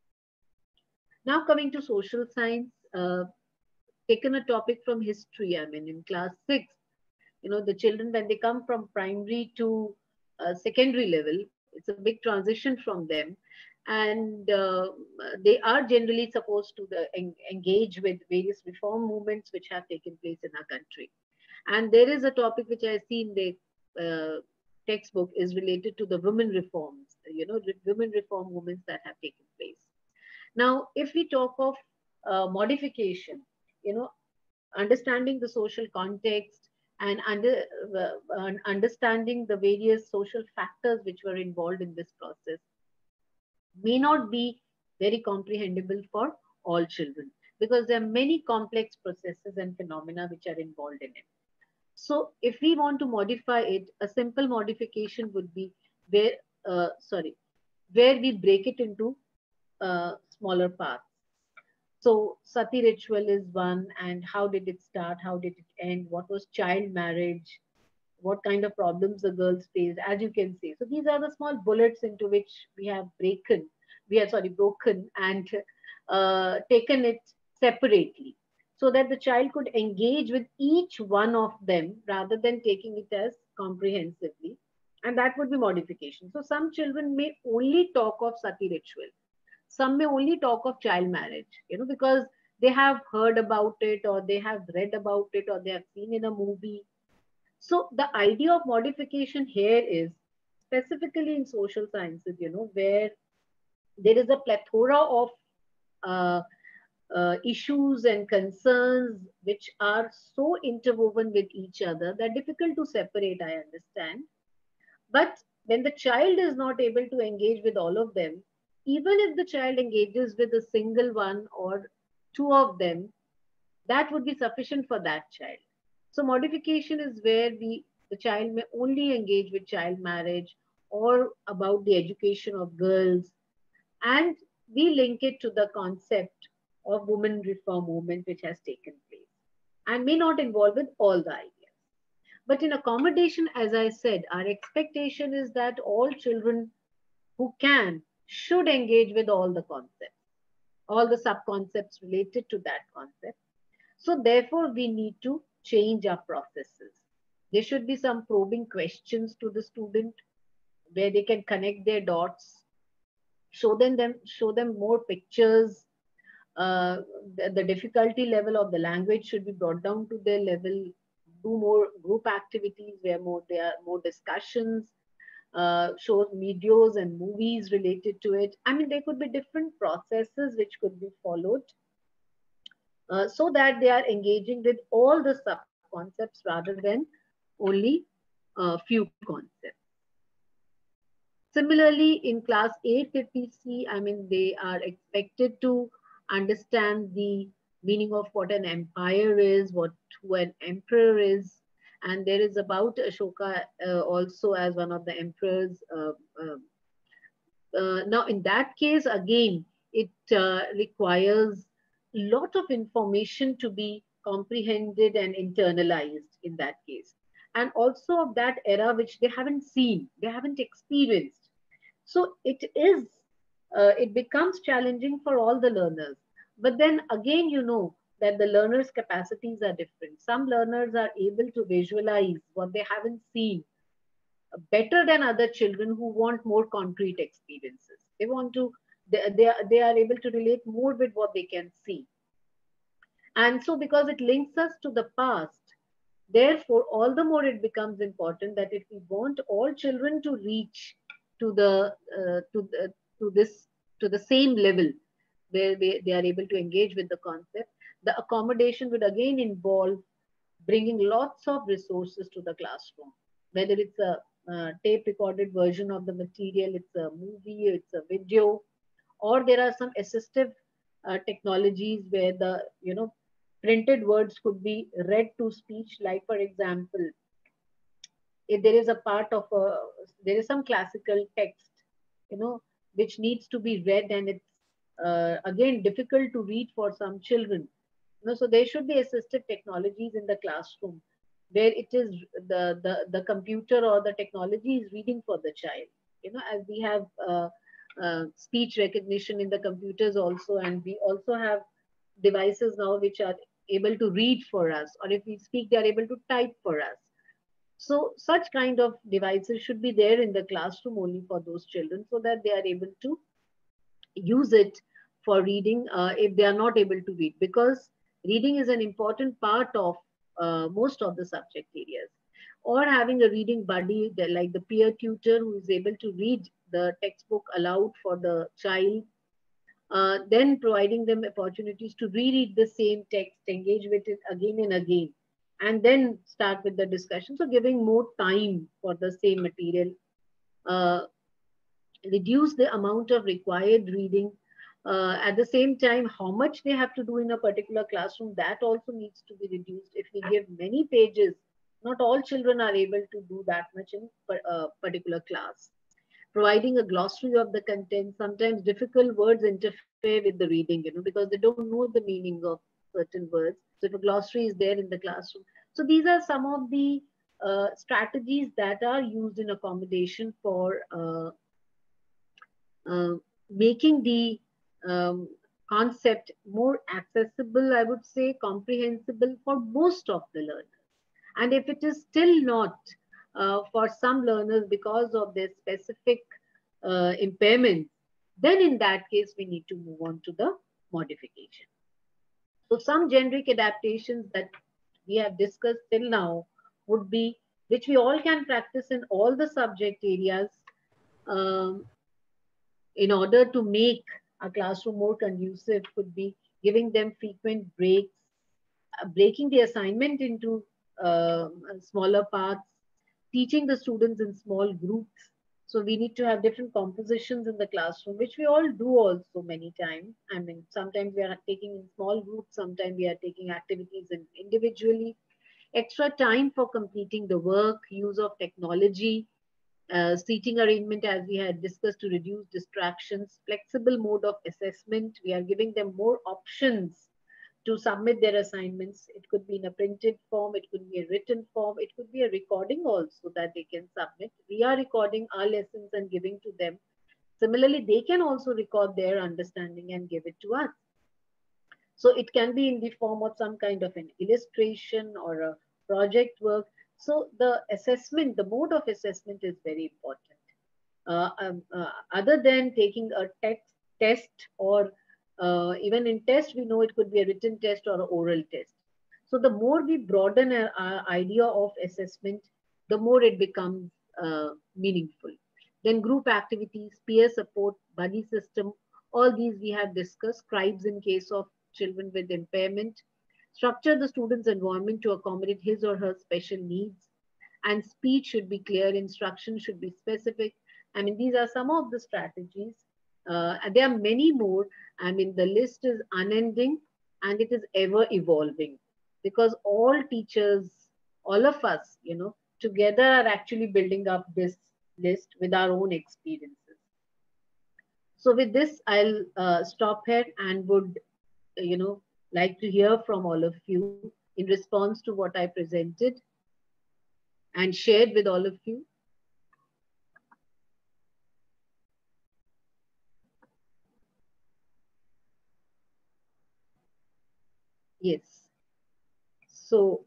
Now coming to social science, uh, taken a topic from history, I mean, in class six, you know, the children, when they come from primary to uh, secondary level, it's a big transition from them. And uh, they are generally supposed to the, en engage with various reform movements which have taken place in our country. And there is a topic which I see in the uh, textbook is related to the women reforms, you know, women reform movements that have taken place. Now, if we talk of uh, modification, you know, understanding the social context and under, uh, understanding the various social factors which were involved in this process may not be very comprehensible for all children because there are many complex processes and phenomena which are involved in it. So if we want to modify it, a simple modification would be where, uh, sorry, where we break it into uh, smaller parts. So sati ritual is one, and how did it start? How did it end? What was child marriage? What kind of problems the girls faced, as you can see. So these are the small bullets into which we have broken, we have sorry broken and uh, taken it separately, so that the child could engage with each one of them rather than taking it as comprehensively, and that would be modification. So some children may only talk of sati ritual, some may only talk of child marriage, you know, because they have heard about it or they have read about it or they have seen in a movie. So the idea of modification here is specifically in social sciences, you know, where there is a plethora of uh, uh, issues and concerns which are so interwoven with each other that difficult to separate, I understand. But when the child is not able to engage with all of them, even if the child engages with a single one or two of them, that would be sufficient for that child. So modification is where we, the child may only engage with child marriage or about the education of girls, and we link it to the concept of women reform movement which has taken place and may not involve with all the ideas. But in accommodation, as I said, our expectation is that all children who can should engage with all the concepts, all the sub-concepts related to that concept. So therefore, we need to change our processes. There should be some probing questions to the student where they can connect their dots, show them, them show them more pictures. Uh, the, the difficulty level of the language should be brought down to their level. Do more group activities where more there are more discussions. Uh, show videos and movies related to it. I mean, there could be different processes which could be followed uh, so that they are engaging with all the sub concepts rather than only a few concepts. Similarly, in class eight, if we see, I mean, they are expected to understand the meaning of what an empire is, what who an emperor is, and there is about Ashoka uh, also as one of the emperors. Uh, uh, uh, now, in that case, again, it uh, requires a lot of information to be comprehended and internalized in that case. And also of that era which they haven't seen, they haven't experienced. So it is, uh, it becomes challenging for all the learners. But then again, you know that the learners' capacities are different. Some learners are able to visualize what they haven't seen better than other children who want more concrete experiences. They want to, they, they, are, they are able to relate more with what they can see. And so because it links us to the past, therefore, all the more it becomes important that if we want all children to reach to the, uh, to, the to this, to the same level where they, they are able to engage with the concept, the accommodation would again involve bringing lots of resources to the classroom, whether it's a uh, tape recorded version of the material, it's a movie, it's a video, or there are some assistive uh, technologies where the, you know, printed words could be read to speech. Like for example, if there is a part of a, there is some classical text, you know, which needs to be read and it's uh, again difficult to read for some children. You know, so there should be assistive technologies in the classroom where it is the, the, the computer or the technology is reading for the child. You know, as we have uh, uh, speech recognition in the computers also, and we also have devices now which are able to read for us, or if we speak, they are able to type for us. So such kind of devices should be there in the classroom only for those children so that they are able to use it for reading uh, if they are not able to read, because reading is an important part of uh, most of the subject areas. Or having a reading buddy like the peer tutor who is able to read the textbook aloud for the child, uh, then providing them opportunities to reread the same text, engage with it again and again, and then start with the discussion. So giving more time for the same material, uh, reduce the amount of required reading. Uh, at the same time, how much they have to do in a particular classroom, that also needs to be reduced. If we give many pages, not all children are able to do that much in a particular class. Providing a glossary of the content, sometimes difficult words interfere with the reading, you know, because they don't know the meaning of certain words. So if a glossary is there in the classroom. So these are some of the uh, strategies that are used in accommodation for uh, uh, making the um, concept more accessible, I would say, comprehensible for most of the learners. And if it is still not uh, for some learners because of their specific uh, impairments, then in that case, we need to move on to the modification. So some generic adaptations that we have discussed till now would be, which we all can practice in all the subject areas, um, in order to make a classroom more conducive, could be giving them frequent breaks, uh, breaking the assignment into uh, smaller parts, teaching the students in small groups. So we need to have different compositions in the classroom, which we all do also many times. I mean, sometimes we are taking in small groups, sometimes we are taking activities in individually. Extra time for completing the work, use of technology, uh, seating arrangement as we had discussed to reduce distractions, flexible mode of assessment. We are giving them more options to submit their assignments. It could be in a printed form, it could be a written form, it could be a recording also that they can submit. We are recording our lessons and giving to them. Similarly, they can also record their understanding and give it to us. So it can be in the form of some kind of an illustration or a project work. So the assessment, the mode of assessment is very important. Uh, um, uh, other than taking a text test or uh, even in test, we know it could be a written test or an oral test. So the more we broaden our, our idea of assessment, the more it becomes uh, meaningful. Then group activities, peer support, buddy system, all these we have discussed. Scribes in case of children with impairment. Structure the student's environment to accommodate his or her special needs. And speech should be clear, instruction should be specific. I mean, these are some of the strategies. Uh, there are many more. I mean, the list is unending and it is ever evolving, because all teachers, all of us, you know, together are actually building up this list with our own experiences. So with this, I'll uh, stop here and would, you know, like to hear from all of you in response to what I presented and shared with all of you. Yes. So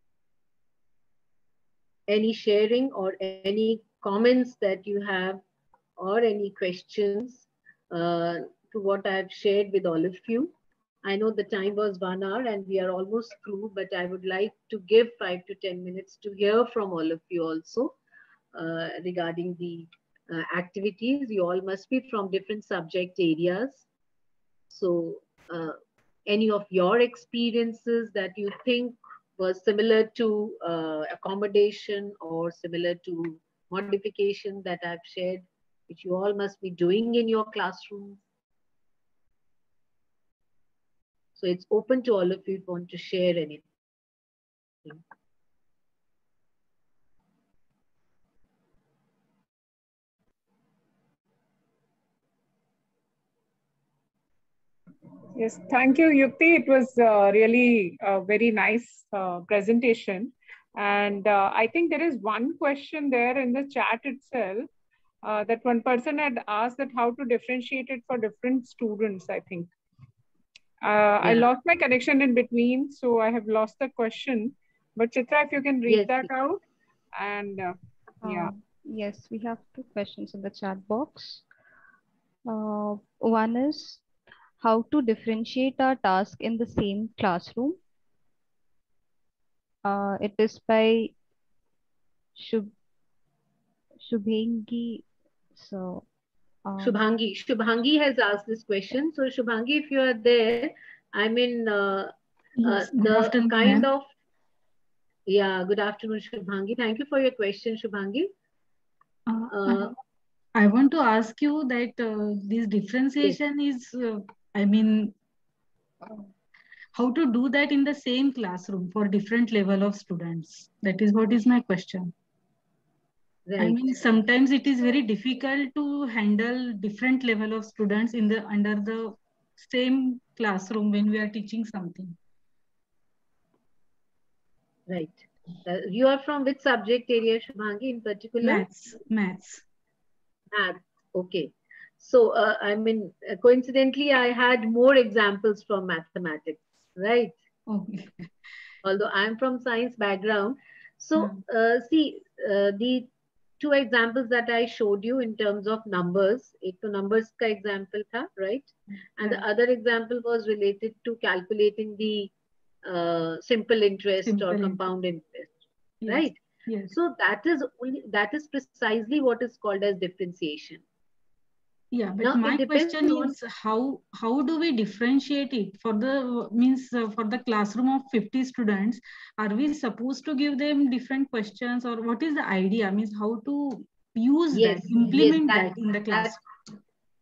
any sharing or any comments that you have or any questions uh, to what I've shared with all of you. I know the time was one hour and we are almost through, but I would like to give five to ten minutes to hear from all of you also uh, regarding the uh, activities. You all must be from different subject areas. So uh, any of your experiences that you think was similar to uh, accommodation or similar to modification that I've shared, which you all must be doing in your classrooms. So it's open to all of you if you want to share anything. Yes, thank you, Yukti. It was uh, really a very nice uh, presentation. And uh, I think there is one question there in the chat itself uh, that one person had asked that how to differentiate it for different students, I think. Uh, yeah. I lost my connection in between, so I have lost the question. But Chitra, if you can read yes. that out. And uh, yeah. Um, yes, we have two questions in the chat box. Uh, one is, how to differentiate our task in the same classroom. Uh, it is by Shub Shubhengi. So, um, Shubhangi. Shubhangi has asked this question. So, Shubhangi, if you are there, I mean, uh, yes, uh, the kind of, yeah, good afternoon, Shubhangi. Thank you for your question, Shubhangi. Uh, uh, I want to ask you that uh, this differentiation yes. is, uh, I mean, uh, how to do that in the same classroom for different level of students? That is what is my question. Right. I mean, sometimes it is very difficult to handle different level of students in the under the same classroom when we are teaching something. Right. Uh, you are from which subject area, Shubhangi, in particular? Maths. Maths. Maths. Okay. So, uh, I mean, uh, coincidentally, I had more examples from mathematics, right? Okay. Although I'm from science background. So, uh, see, uh, the two examples that I showed you in terms of numbers, एक तो numbers का example था, right? And yeah. the other example was related to calculating the uh, simple interest simple or compound interest, interest yes. right? Yes. So that is only that is precisely what is called as differentiation. Yeah, but now, my question on... is how how do we differentiate it for the means uh, for the classroom of fifty students? Are we supposed to give them different questions, or what is the idea? Means how to use yes, that, implement yes, that, that in the class? That,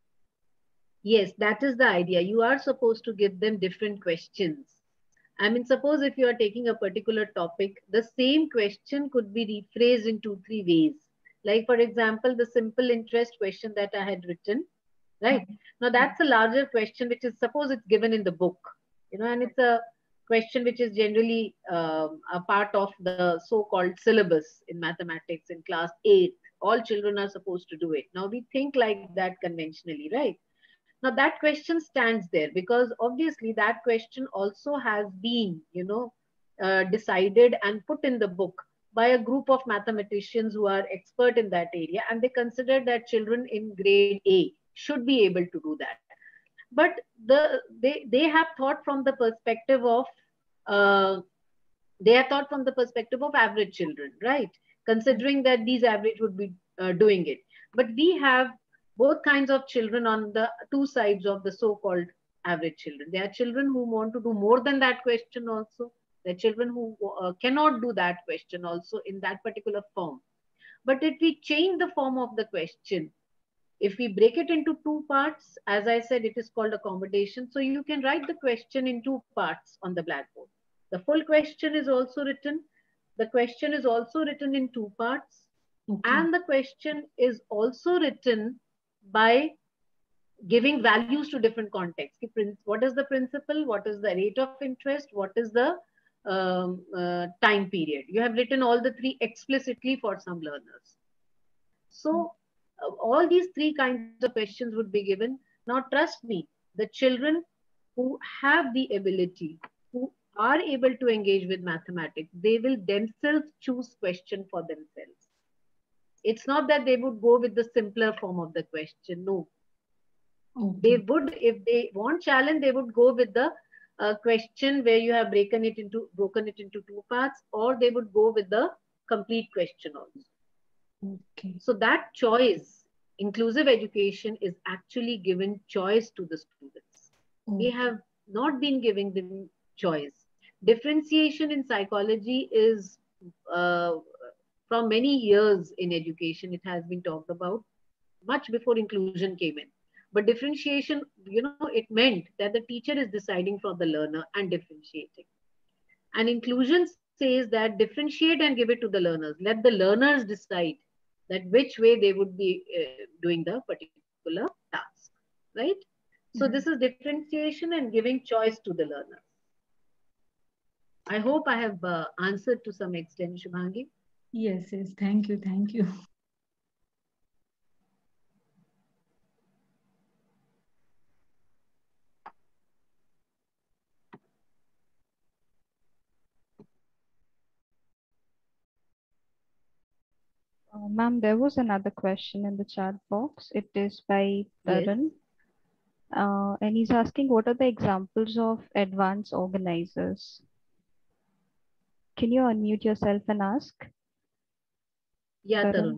yes, that is the idea. You are supposed to give them different questions. I mean, suppose if you are taking a particular topic, the same question could be rephrased in two, three ways. Like, for example, the simple interest question that I had written, right? Mm-hmm. Now, that's a larger question, which is, suppose it's given in the book, you know, and it's a question which is generally um, a part of the so-called syllabus in mathematics in class eight. All children are supposed to do it. Now, we think like that conventionally, right? Now, that question stands there because obviously that question also has been, you know, uh, decided and put in the book by a group of mathematicians who are expert in that area, and they consider that children in grade A should be able to do that. But the they they have thought from the perspective of uh, they have thought from the perspective of average children, right? Considering that these average would be uh, doing it, but we have both kinds of children on the two sides of the so-called average children. There are children who want to do more than that question also. There are children who uh, cannot do that question also in that particular form. But if we change the form of the question, if we break it into two parts, as I said, it is called accommodation. So you can write the question in two parts on the blackboard. The full question is also written. The question is also written in two parts. Okay. And the question is also written by giving values to different contexts. What is the principal? What is the rate of interest? What is the um, uh, time period? You have written all the three explicitly for some learners. So uh, all these three kinds of questions would be given. Now, trust me, the children who have the ability, who are able to engage with mathematics, they will themselves choose question for themselves. It's not that they would go with the simpler form of the question. No. Okay. They would, if they want challenge, they would go with the uh, question where you have broken it into broken it into two parts, or they would go with the complete question also. Okay. So that choice, inclusive education is actually given choice to the students. Okay. We have not been giving them choice. Differentiation in psychology is uh, from many years in education. It has been talked about much before inclusion came in. But differentiation, you know, it meant that the teacher is deciding for the learner and differentiating. And inclusion says that differentiate and give it to the learners. Let the learners decide that which way they would be uh, doing the particular task, right? So this is differentiation and giving choice to the learner. I hope I have uh, answered to some extent, Shubhangi. Yes, yes. Thank you. Thank you. Uh, Ma'am, there was another question in the chat box. It is by Tarun. Yes. Uh, and he's asking, what are the examples of advanced organizers? Can you unmute yourself and ask? Yeah, Tarun.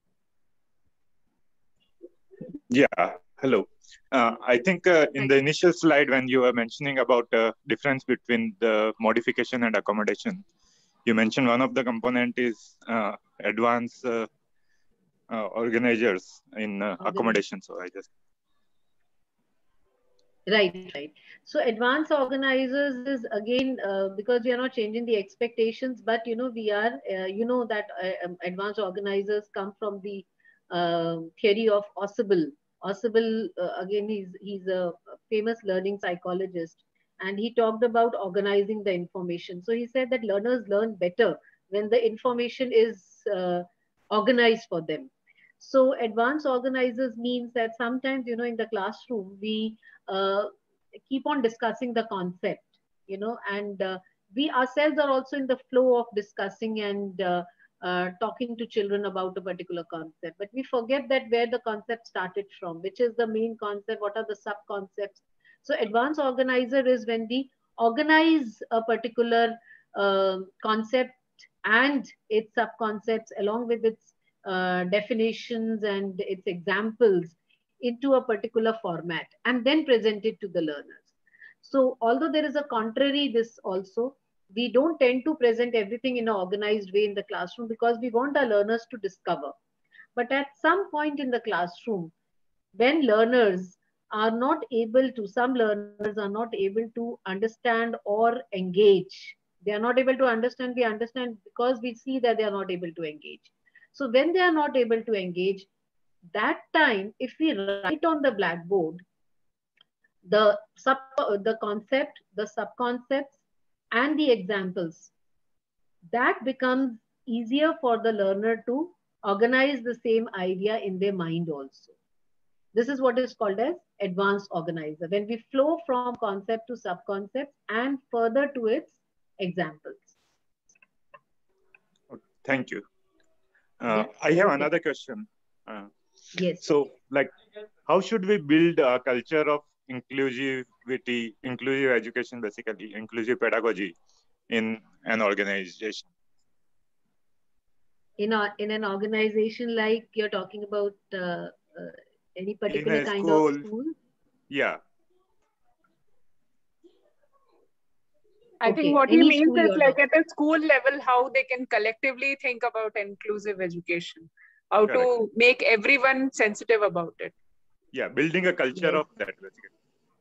Yeah, hello. Uh, I think uh, in the initial slide, when you were mentioning about the uh, difference between the modification and accommodation, you mentioned one of the component is uh, advanced uh, uh, organizers in uh, accommodation. So I just Right, right. So advanced organizers is again, uh, because we are not changing the expectations, but you know, we are, uh, you know, that uh, um, advanced organizers come from the uh, theory of Ausubel. Ausubel, uh, again, he's, he's a famous learning psychologist, and he talked about organizing the information. So he said that learners learn better when the information is uh, organized for them. So advanced organizers means that sometimes, you know, in the classroom, we uh, keep on discussing the concept, you know, and uh, we ourselves are also in the flow of discussing and uh, uh, talking to children about a particular concept. But we forget that where the concept started from, which is the main concept, what are the sub-concepts. So advanced organizer is when we organize a particular uh, concept and its sub-concepts along with its uh, definitions and its examples into a particular format and then present it to the learners. So although there is a contrary this also, we don't tend to present everything in an organized way in the classroom because we want our learners to discover. But at some point in the classroom, when learners are not able to, some learners are not able to understand or engage. They are not able to understand, we understand because we see that they are not able to engage. So when they are not able to engage, that time, if we write on the blackboard the sub, the concept, the sub-concepts, and the examples, that becomes easier for the learner to organize the same idea in their mind also. This is what is called as advanced organizer, when we flow from concept to sub-concepts and further to its examples. Thank you. Uh, yeah. I have okay. another question. Uh, yes. So, like, how should we build a culture of inclusivity, inclusive education, basically, inclusive pedagogy in an organization? In, a, in an organization like you're talking about uh, uh, any particular kind school, of school? Yeah. I Okay, think what he any means school is you're like talking. at a school level, how they can collectively think about inclusive education, how Correct. to make everyone sensitive about it. Yeah, building a culture Yes. of that basically.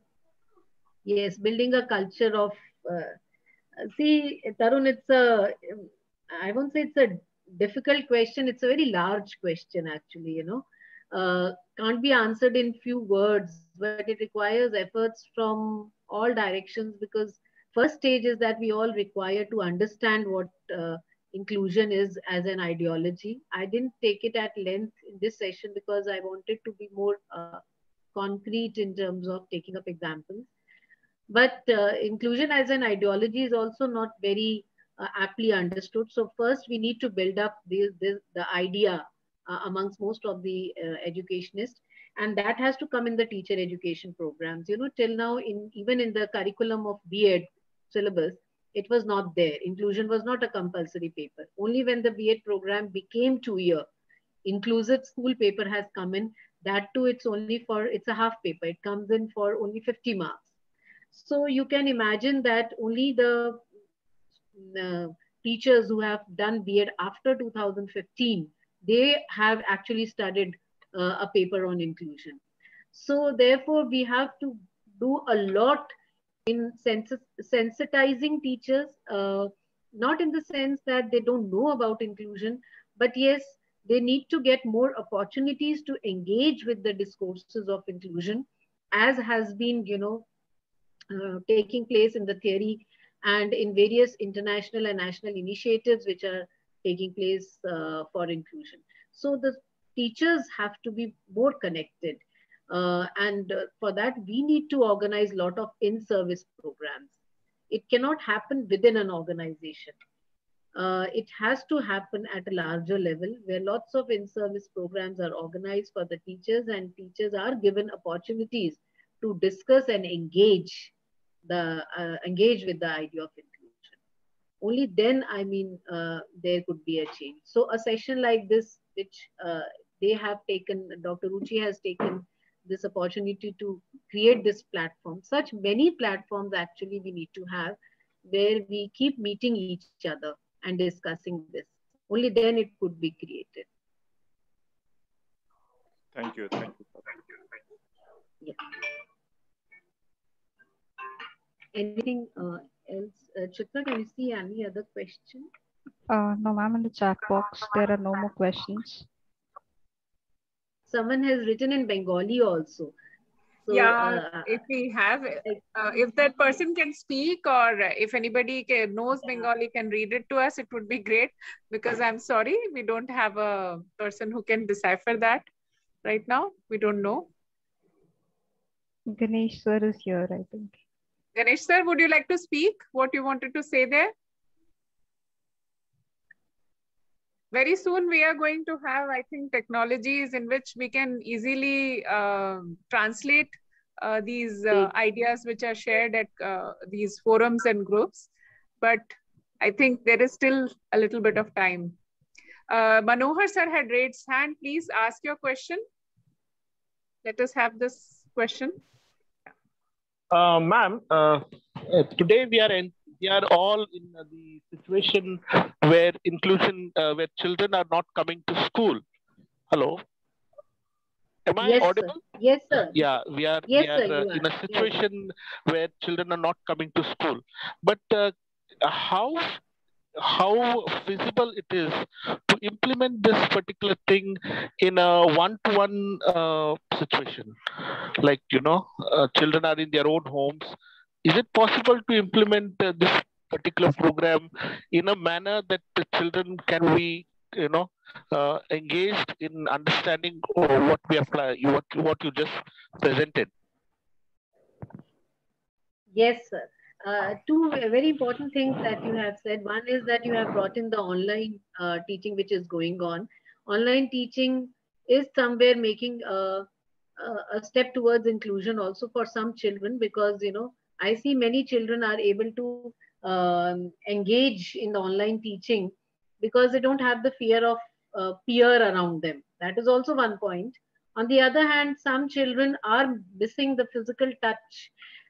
Yes, building a culture of, uh, see, Tarun, it's a, I won't say it's a difficult question. It's a very large question, actually, you know. Uh, can't be answered in few words, but it requires efforts from all directions, because first stage is that we all require to understand what uh, inclusion is as an ideology. I didn't take it at length in this session because I wanted to be more uh, concrete in terms of taking up examples. But uh, inclusion as an ideology is also not very uh, aptly understood. So first we need to build up the, the, the idea uh, amongst most of the uh, educationists, and that has to come in the teacher education programs. You know, till now, in even in the curriculum of B Ed syllabus, it was not there. Inclusion was not a compulsory paper. Only when the B Ed program became two-year, inclusive school paper has come in. That too, it's only for, it's a half paper. It comes in for only fifty marks. So you can imagine that only the uh, teachers who have done B Ed after two thousand fifteen, they have actually studied uh, a paper on inclusion. So therefore, we have to do a lot in sens sensitizing teachers, uh, not in the sense that they don't know about inclusion, but yes, they need to get more opportunities to engage with the discourses of inclusion, as has been, you know, uh, taking place in the theory and in various international and national initiatives which are taking place uh, for inclusion. So the teachers have to be more connected. Uh, and uh, for that, we need to organize a lot of in-service programs. It cannot happen within an organization. Uh, it has to happen at a larger level where lots of in-service programs are organized for the teachers, and teachers are given opportunities to discuss and engage the uh, engage with the idea of inclusion. Only then, I mean, uh, there could be a change. So a session like this, which uh, they have taken, Doctor Ruchi has taken this opportunity to create this platform. Such many platforms actually we need to have, where we keep meeting each other and discussing this. Only then it could be created. Thank you. Thank you. Yeah. Anything uh, else? Uh, Chitra, can you see any other question? Uh, no, ma'am, in the chat box, there are no more questions. Someone has written in Bengali also. So, Yeah, uh, if we have, uh, if that person can speak, or if anybody can, knows Bengali can read it to us, it would be great, because I'm sorry, we don't have a person who can decipher that right now. We don't know. Ganesh sir is here, I think. Ganesh sir, would you like to speak? What you wanted to say there? Very soon we are going to have, I think, technologies in which we can easily uh, translate uh, these uh, ideas which are shared at uh, these forums and groups. But I think there is still a little bit of time. Uh, Manohar sir had raised his hand. Please ask your question. Let us have this question. Uh, Ma'am, uh, uh, today we are in, we are all in uh, the situation where inclusion, uh, where children are not coming to school. Hello, am I yes, audible? Sir. Yes, sir. Yeah, we are. Yes, we are, sir, uh, you are. in a situation where children are not coming to school. But uh, how how feasible it is to implement this particular thing in a one-to-one uh, situation? Like, you know, uh, children are in their own homes. Is it possible to implement uh, this particular program in a manner that the children can be, you know, uh, engaged in understanding uh, what we have, what, what you just presented? Yes, sir. Uh, two very important things that you have said. One is that you have brought in the online uh, teaching which is going on. Online teaching is somewhere making a, a step towards inclusion also for some children, because, you know, I see many children are able to um, engage in the online teaching because they don't have the fear of uh, peer around them. That is also one point. On the other hand, some children are missing the physical touch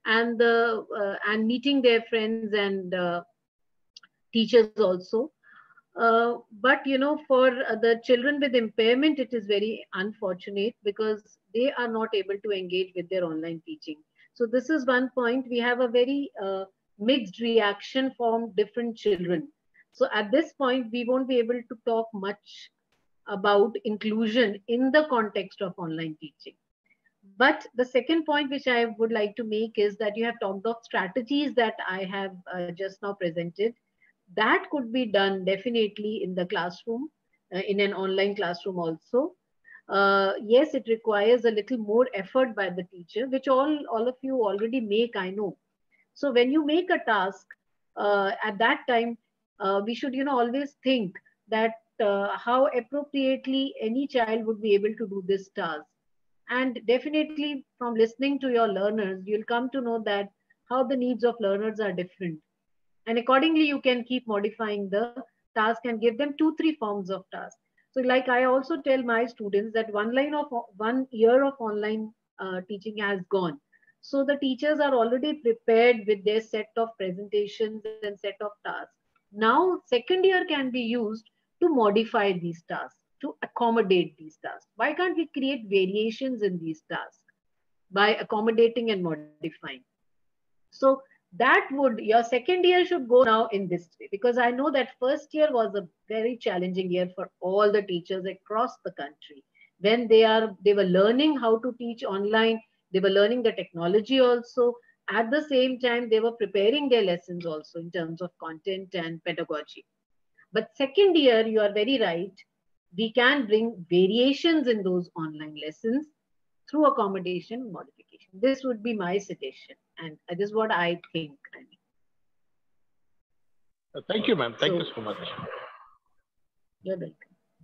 and the uh, and meeting their friends and uh, teachers also. Uh, but you know, for uh, the children with impairment, it is very unfortunate because they are not able to engage with their online teaching. So this is one point. We have a very uh, mixed reaction from different children. So at this point, we won't be able to talk much about inclusion in the context of online teaching. But the second point which I would like to make is that you have talked of strategies that I have uh, just now presented. That could be done definitely in the classroom, uh, in an online classroom also. Uh, yes, it requires a little more effort by the teacher, which all, all of you already make, I know. So when you make a task, uh, at that time, uh, we should, you know, always think that uh, how appropriately any child would be able to do this task. And definitely from listening to your learners, you'll come to know that how the needs of learners are different. And accordingly, you can keep modifying the task and give them two, three forms of task. So like I also tell my students that one line of one year of online uh, teaching has gone. So the teachers are already prepared with their set of presentations and set of tasks. Now, second year can be used to modify these tasks, to accommodate these tasks. Why can't we create variations in these tasks by accommodating and modifying? So that would, your second year should go now in this way, because I know that first year was a very challenging year for all the teachers across the country. When they are, they were learning how to teach online, they were learning the technology also. At the same time, they were preparing their lessons also in terms of content and pedagogy. But second year, you are very right. We can bring variations in those online lessons through accommodation and modification. This would be my suggestion, and this is what I think. I mean. Thank you, ma'am. Thank so, you so much. You're welcome.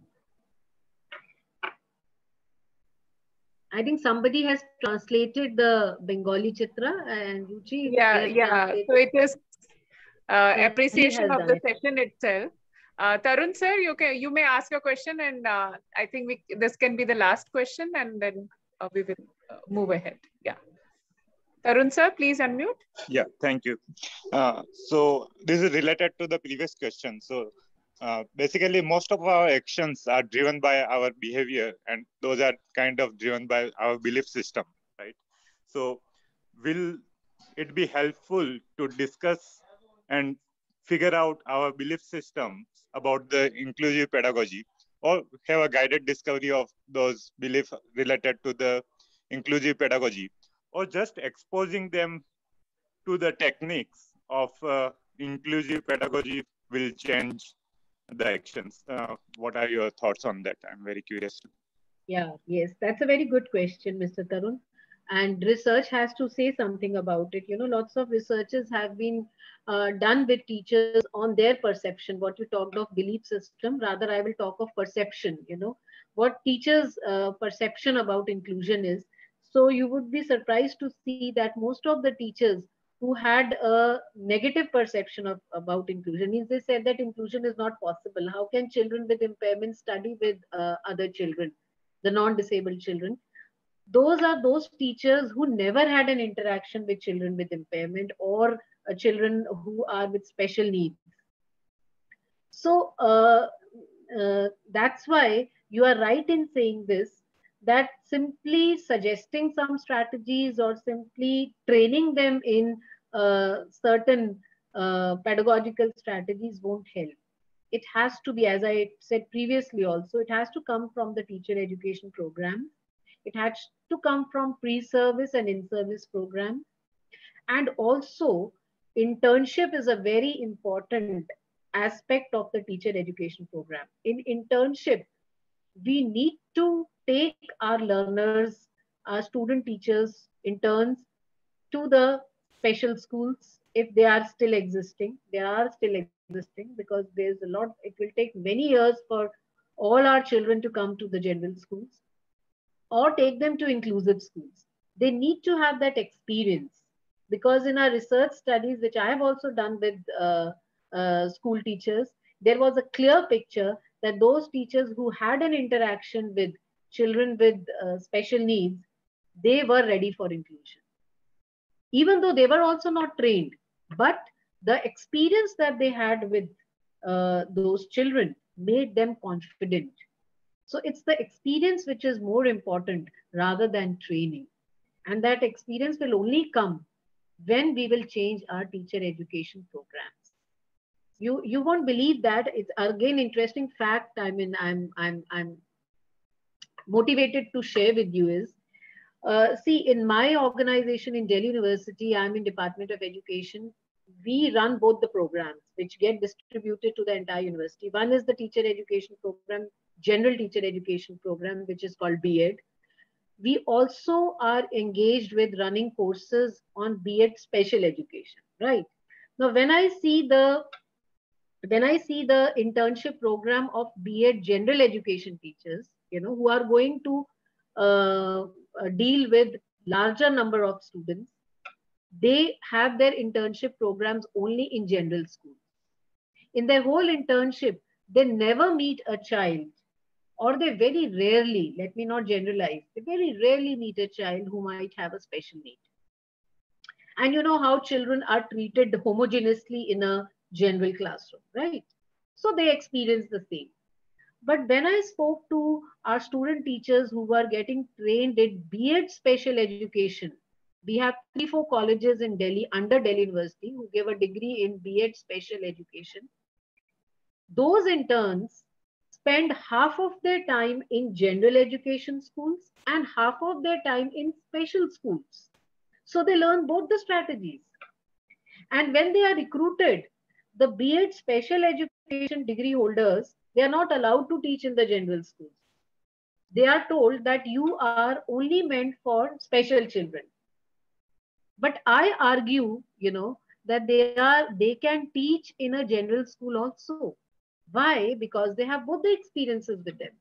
I think somebody has translated the Bengali Chitra, and Ruchi. Yeah, yeah. So it is uh, appreciation of the it. session itself. Uh, Tarun sir, you can you may ask your question, and uh, I think we this can be the last question, and then uh, we will uh, move ahead. Yeah. Tarun sir, please unmute. Yeah, thank you. Uh, so this is related to the previous question. So uh, basically, most of our actions are driven by our behavior, and those are kind of driven by our belief system, right? So will it be helpful to discuss and figure out our belief systems about the inclusive pedagogy, or have a guided discovery of those beliefs related to the inclusive pedagogy, or just exposing them to the techniques of uh, inclusive pedagogy will change the actions? Uh, what are your thoughts on that? I'm very curious. Yeah, yes, that's a very good question, Mister Tarun. And research has to say something about it. You know, lots of researches have been uh, done with teachers on their perception. What you talked of belief system, rather I will talk of perception, you know, what teachers' uh, perception about inclusion is. So you would be surprised to see that most of the teachers who had a negative perception of about inclusion, means they said that inclusion is not possible. How can children with impairment study with uh, other children, the non-disabled children? Those are those teachers who never had an interaction with children with impairment or uh, children who are with special needs. So uh, uh, that's why you are right in saying this, that simply suggesting some strategies or simply training them in uh, certain uh, pedagogical strategies won't help. It has to be, as I said previously also, it has to come from the teacher education program. It has to come from pre-service and in-service program. And also, internship is a very important aspect of the teacher education program. In internship, we need to take our learners, our student teachers, interns to the special schools if they are still existing. They are still existing because there's a lot, it will take many years for all our children to come to the general schools, or take them to inclusive schools. They need to have that experience, because in our research studies, which I have also done with uh, uh, school teachers, there was a clear picture that those teachers who had an interaction with children with uh, special needs, they were ready for inclusion. even though they were also not trained, but the experience that they had with uh, those children made them confident. So it's the experience which is more important rather than training. And that experience will only come when we will change our teacher education programs. You, you won't believe that. It's again interesting fact. I mean, I'm, I'm, I'm motivated to share with you is, uh, see, in my organization in Delhi University, I'm in Department of Education. We run both the programs which get distributed to the entire university. One is the teacher education program, general teacher education program, which is called B Ed. We also are engaged with running courses on B Ed special education, right? Now, when I see the when I see the internship program of B Ed general education teachers, you know, who are going to uh, uh, deal with larger number of students, they have their internship programs only in general schools. In their whole internship, they never meet a child, or they very rarely, let me not generalize, they very rarely meet a child who might have a special need. And you know how children are treated homogeneously in a general classroom, right? So they experience the same. But when I spoke to our student teachers who were getting trained in B Ed special education, we have three, four colleges in Delhi under Delhi University who give a degree in B Ed special education. Those interns spend half of their time in general education schools and half of their time in special schools. So they learn both the strategies. And when they are recruited, the B Ed special education degree holders, they are not allowed to teach in the general schools. They are told that you are only meant for special children. But I argue, you know, that they are they can teach in a general school also. Why? Because they have both the experiences with them.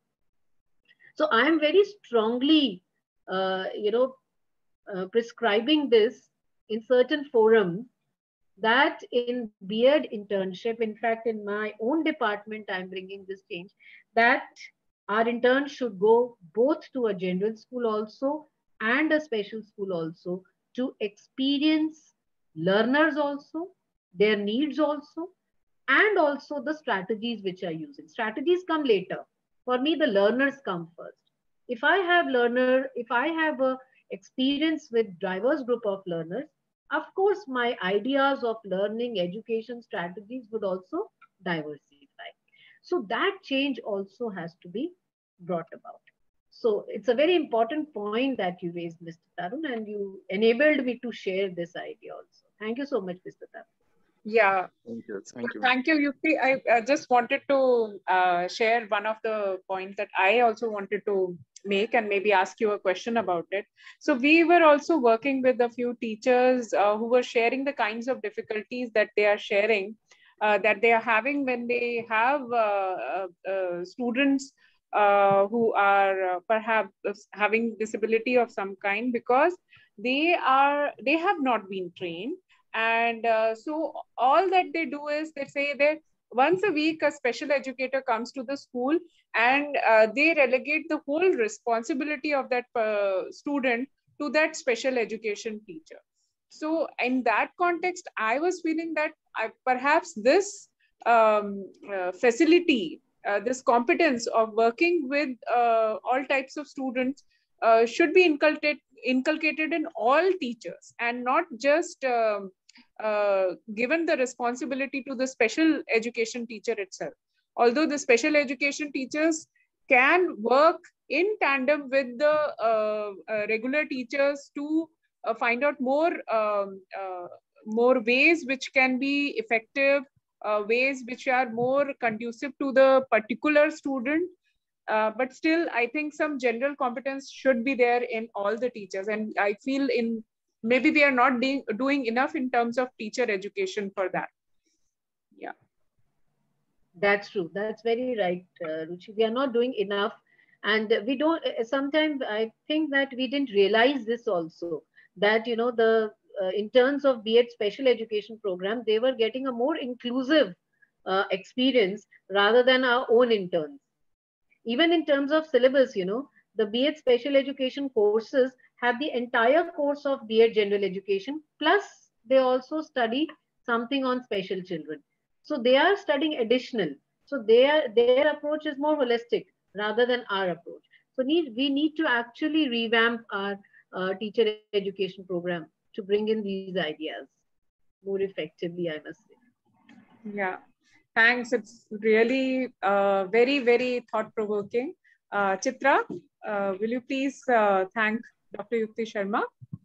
So I am very strongly, uh, you know, uh, prescribing this in certain forums, that in B Ed internship, in fact, in my own department, I'm bringing this change, that our interns should go both to a general school also and a special school also to experience learners also, their needs also, and also the strategies which are using. Strategies come later. For me, the learners come first. If I have learner, if I have a experience with diverse group of learners, of course, my ideas of learning education strategies would also diversify. So that change also has to be brought about. So it's a very important point that you raised, Mister Tarun, and you enabled me to share this idea also. Thank you so much, Mister Tarun. Yeah. Thank you. Thank you. Thank you, Yukti. I uh, just wanted to uh, share one of the points that I also wanted to make and maybe ask you a question about it. So we were also working with a few teachers uh, who were sharing the kinds of difficulties that they are sharing, uh, that they are having when they have uh, uh, uh, students uh, who are uh, perhaps having disability of some kind, because they are they have not been trained. And uh, so all that they do is they say that once a week, a special educator comes to the school, and uh, they relegate the whole responsibility of that uh, student to that special education teacher. So in that context, I was feeling that I, perhaps this um, uh, facility, uh, this competence of working with uh, all types of students uh, should be inculcated, inculcated in all teachers, and not just um, uh, given the responsibility to the special education teacher itself. Although the special education teachers can work in tandem with the uh, uh, regular teachers to uh, find out more, um, uh, more ways which can be effective, uh, ways which are more conducive to the particular student. Uh, but still, I think some general competence should be there in all the teachers. And I feel in maybe we are not doing, doing enough in terms of teacher education for that. Yeah. That's true. That's very right, uh, Ruchi. We are not doing enough. And we don't, sometimes I think that we didn't realize this also, that, you know, the uh, interns of B Ed special education program, they were getting a more inclusive uh, experience rather than our own interns. Even in terms of syllabus, you know, the B Ed special education courses have the entire course of B Ed General Education, plus they also study something on special children. So they are studying additional. So their, their approach is more holistic rather than our approach. So need, we need to actually revamp our uh, teacher education program to bring in these ideas more effectively, I must say. Yeah, thanks. It's really uh, very, very thought-provoking. Uh, Chitra, uh, will you please uh, thank Doctor Yukti Sharma?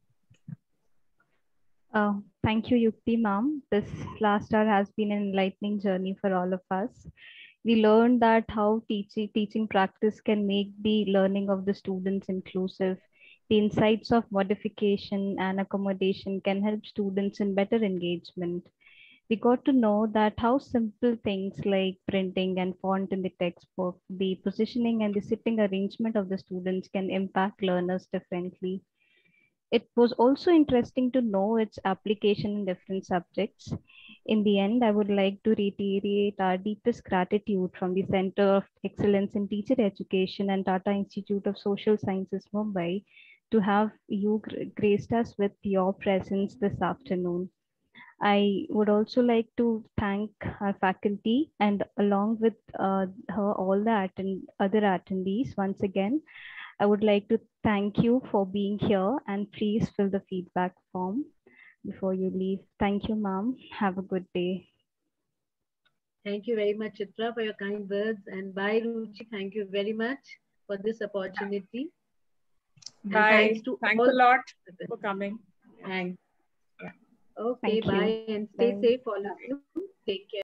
Uh, thank you, Yukti ma'am. This last hour has been an enlightening journey for all of us. We learned that how teaching, teaching practice can make the learning of the students inclusive. The insights of modification and accommodation can help students in better engagement. We got to know that how simple things like printing and font in the textbook, the positioning and the sitting arrangement of the students can impact learners differently. It was also interesting to know its application in different subjects. In the end, I would like to reiterate our deepest gratitude from the Center of Excellence in Teacher Education and Tata Institute of Social Sciences, Mumbai, to have you graced us with your presence this afternoon. I would also like to thank our faculty and along with uh, her, all the attend other attendees once again. I would like to thank you for being here and please fill the feedback form before you leave. Thank you, ma'am. Have a good day. Thank you very much, Chitra, for your kind words. And bye, Ruchi. Thank you very much for this opportunity. Bye. And thanks to thanks all a lot for coming. Thanks. Yeah. Okay, Thank bye you. and stay Bye. safe, all of you. Take care.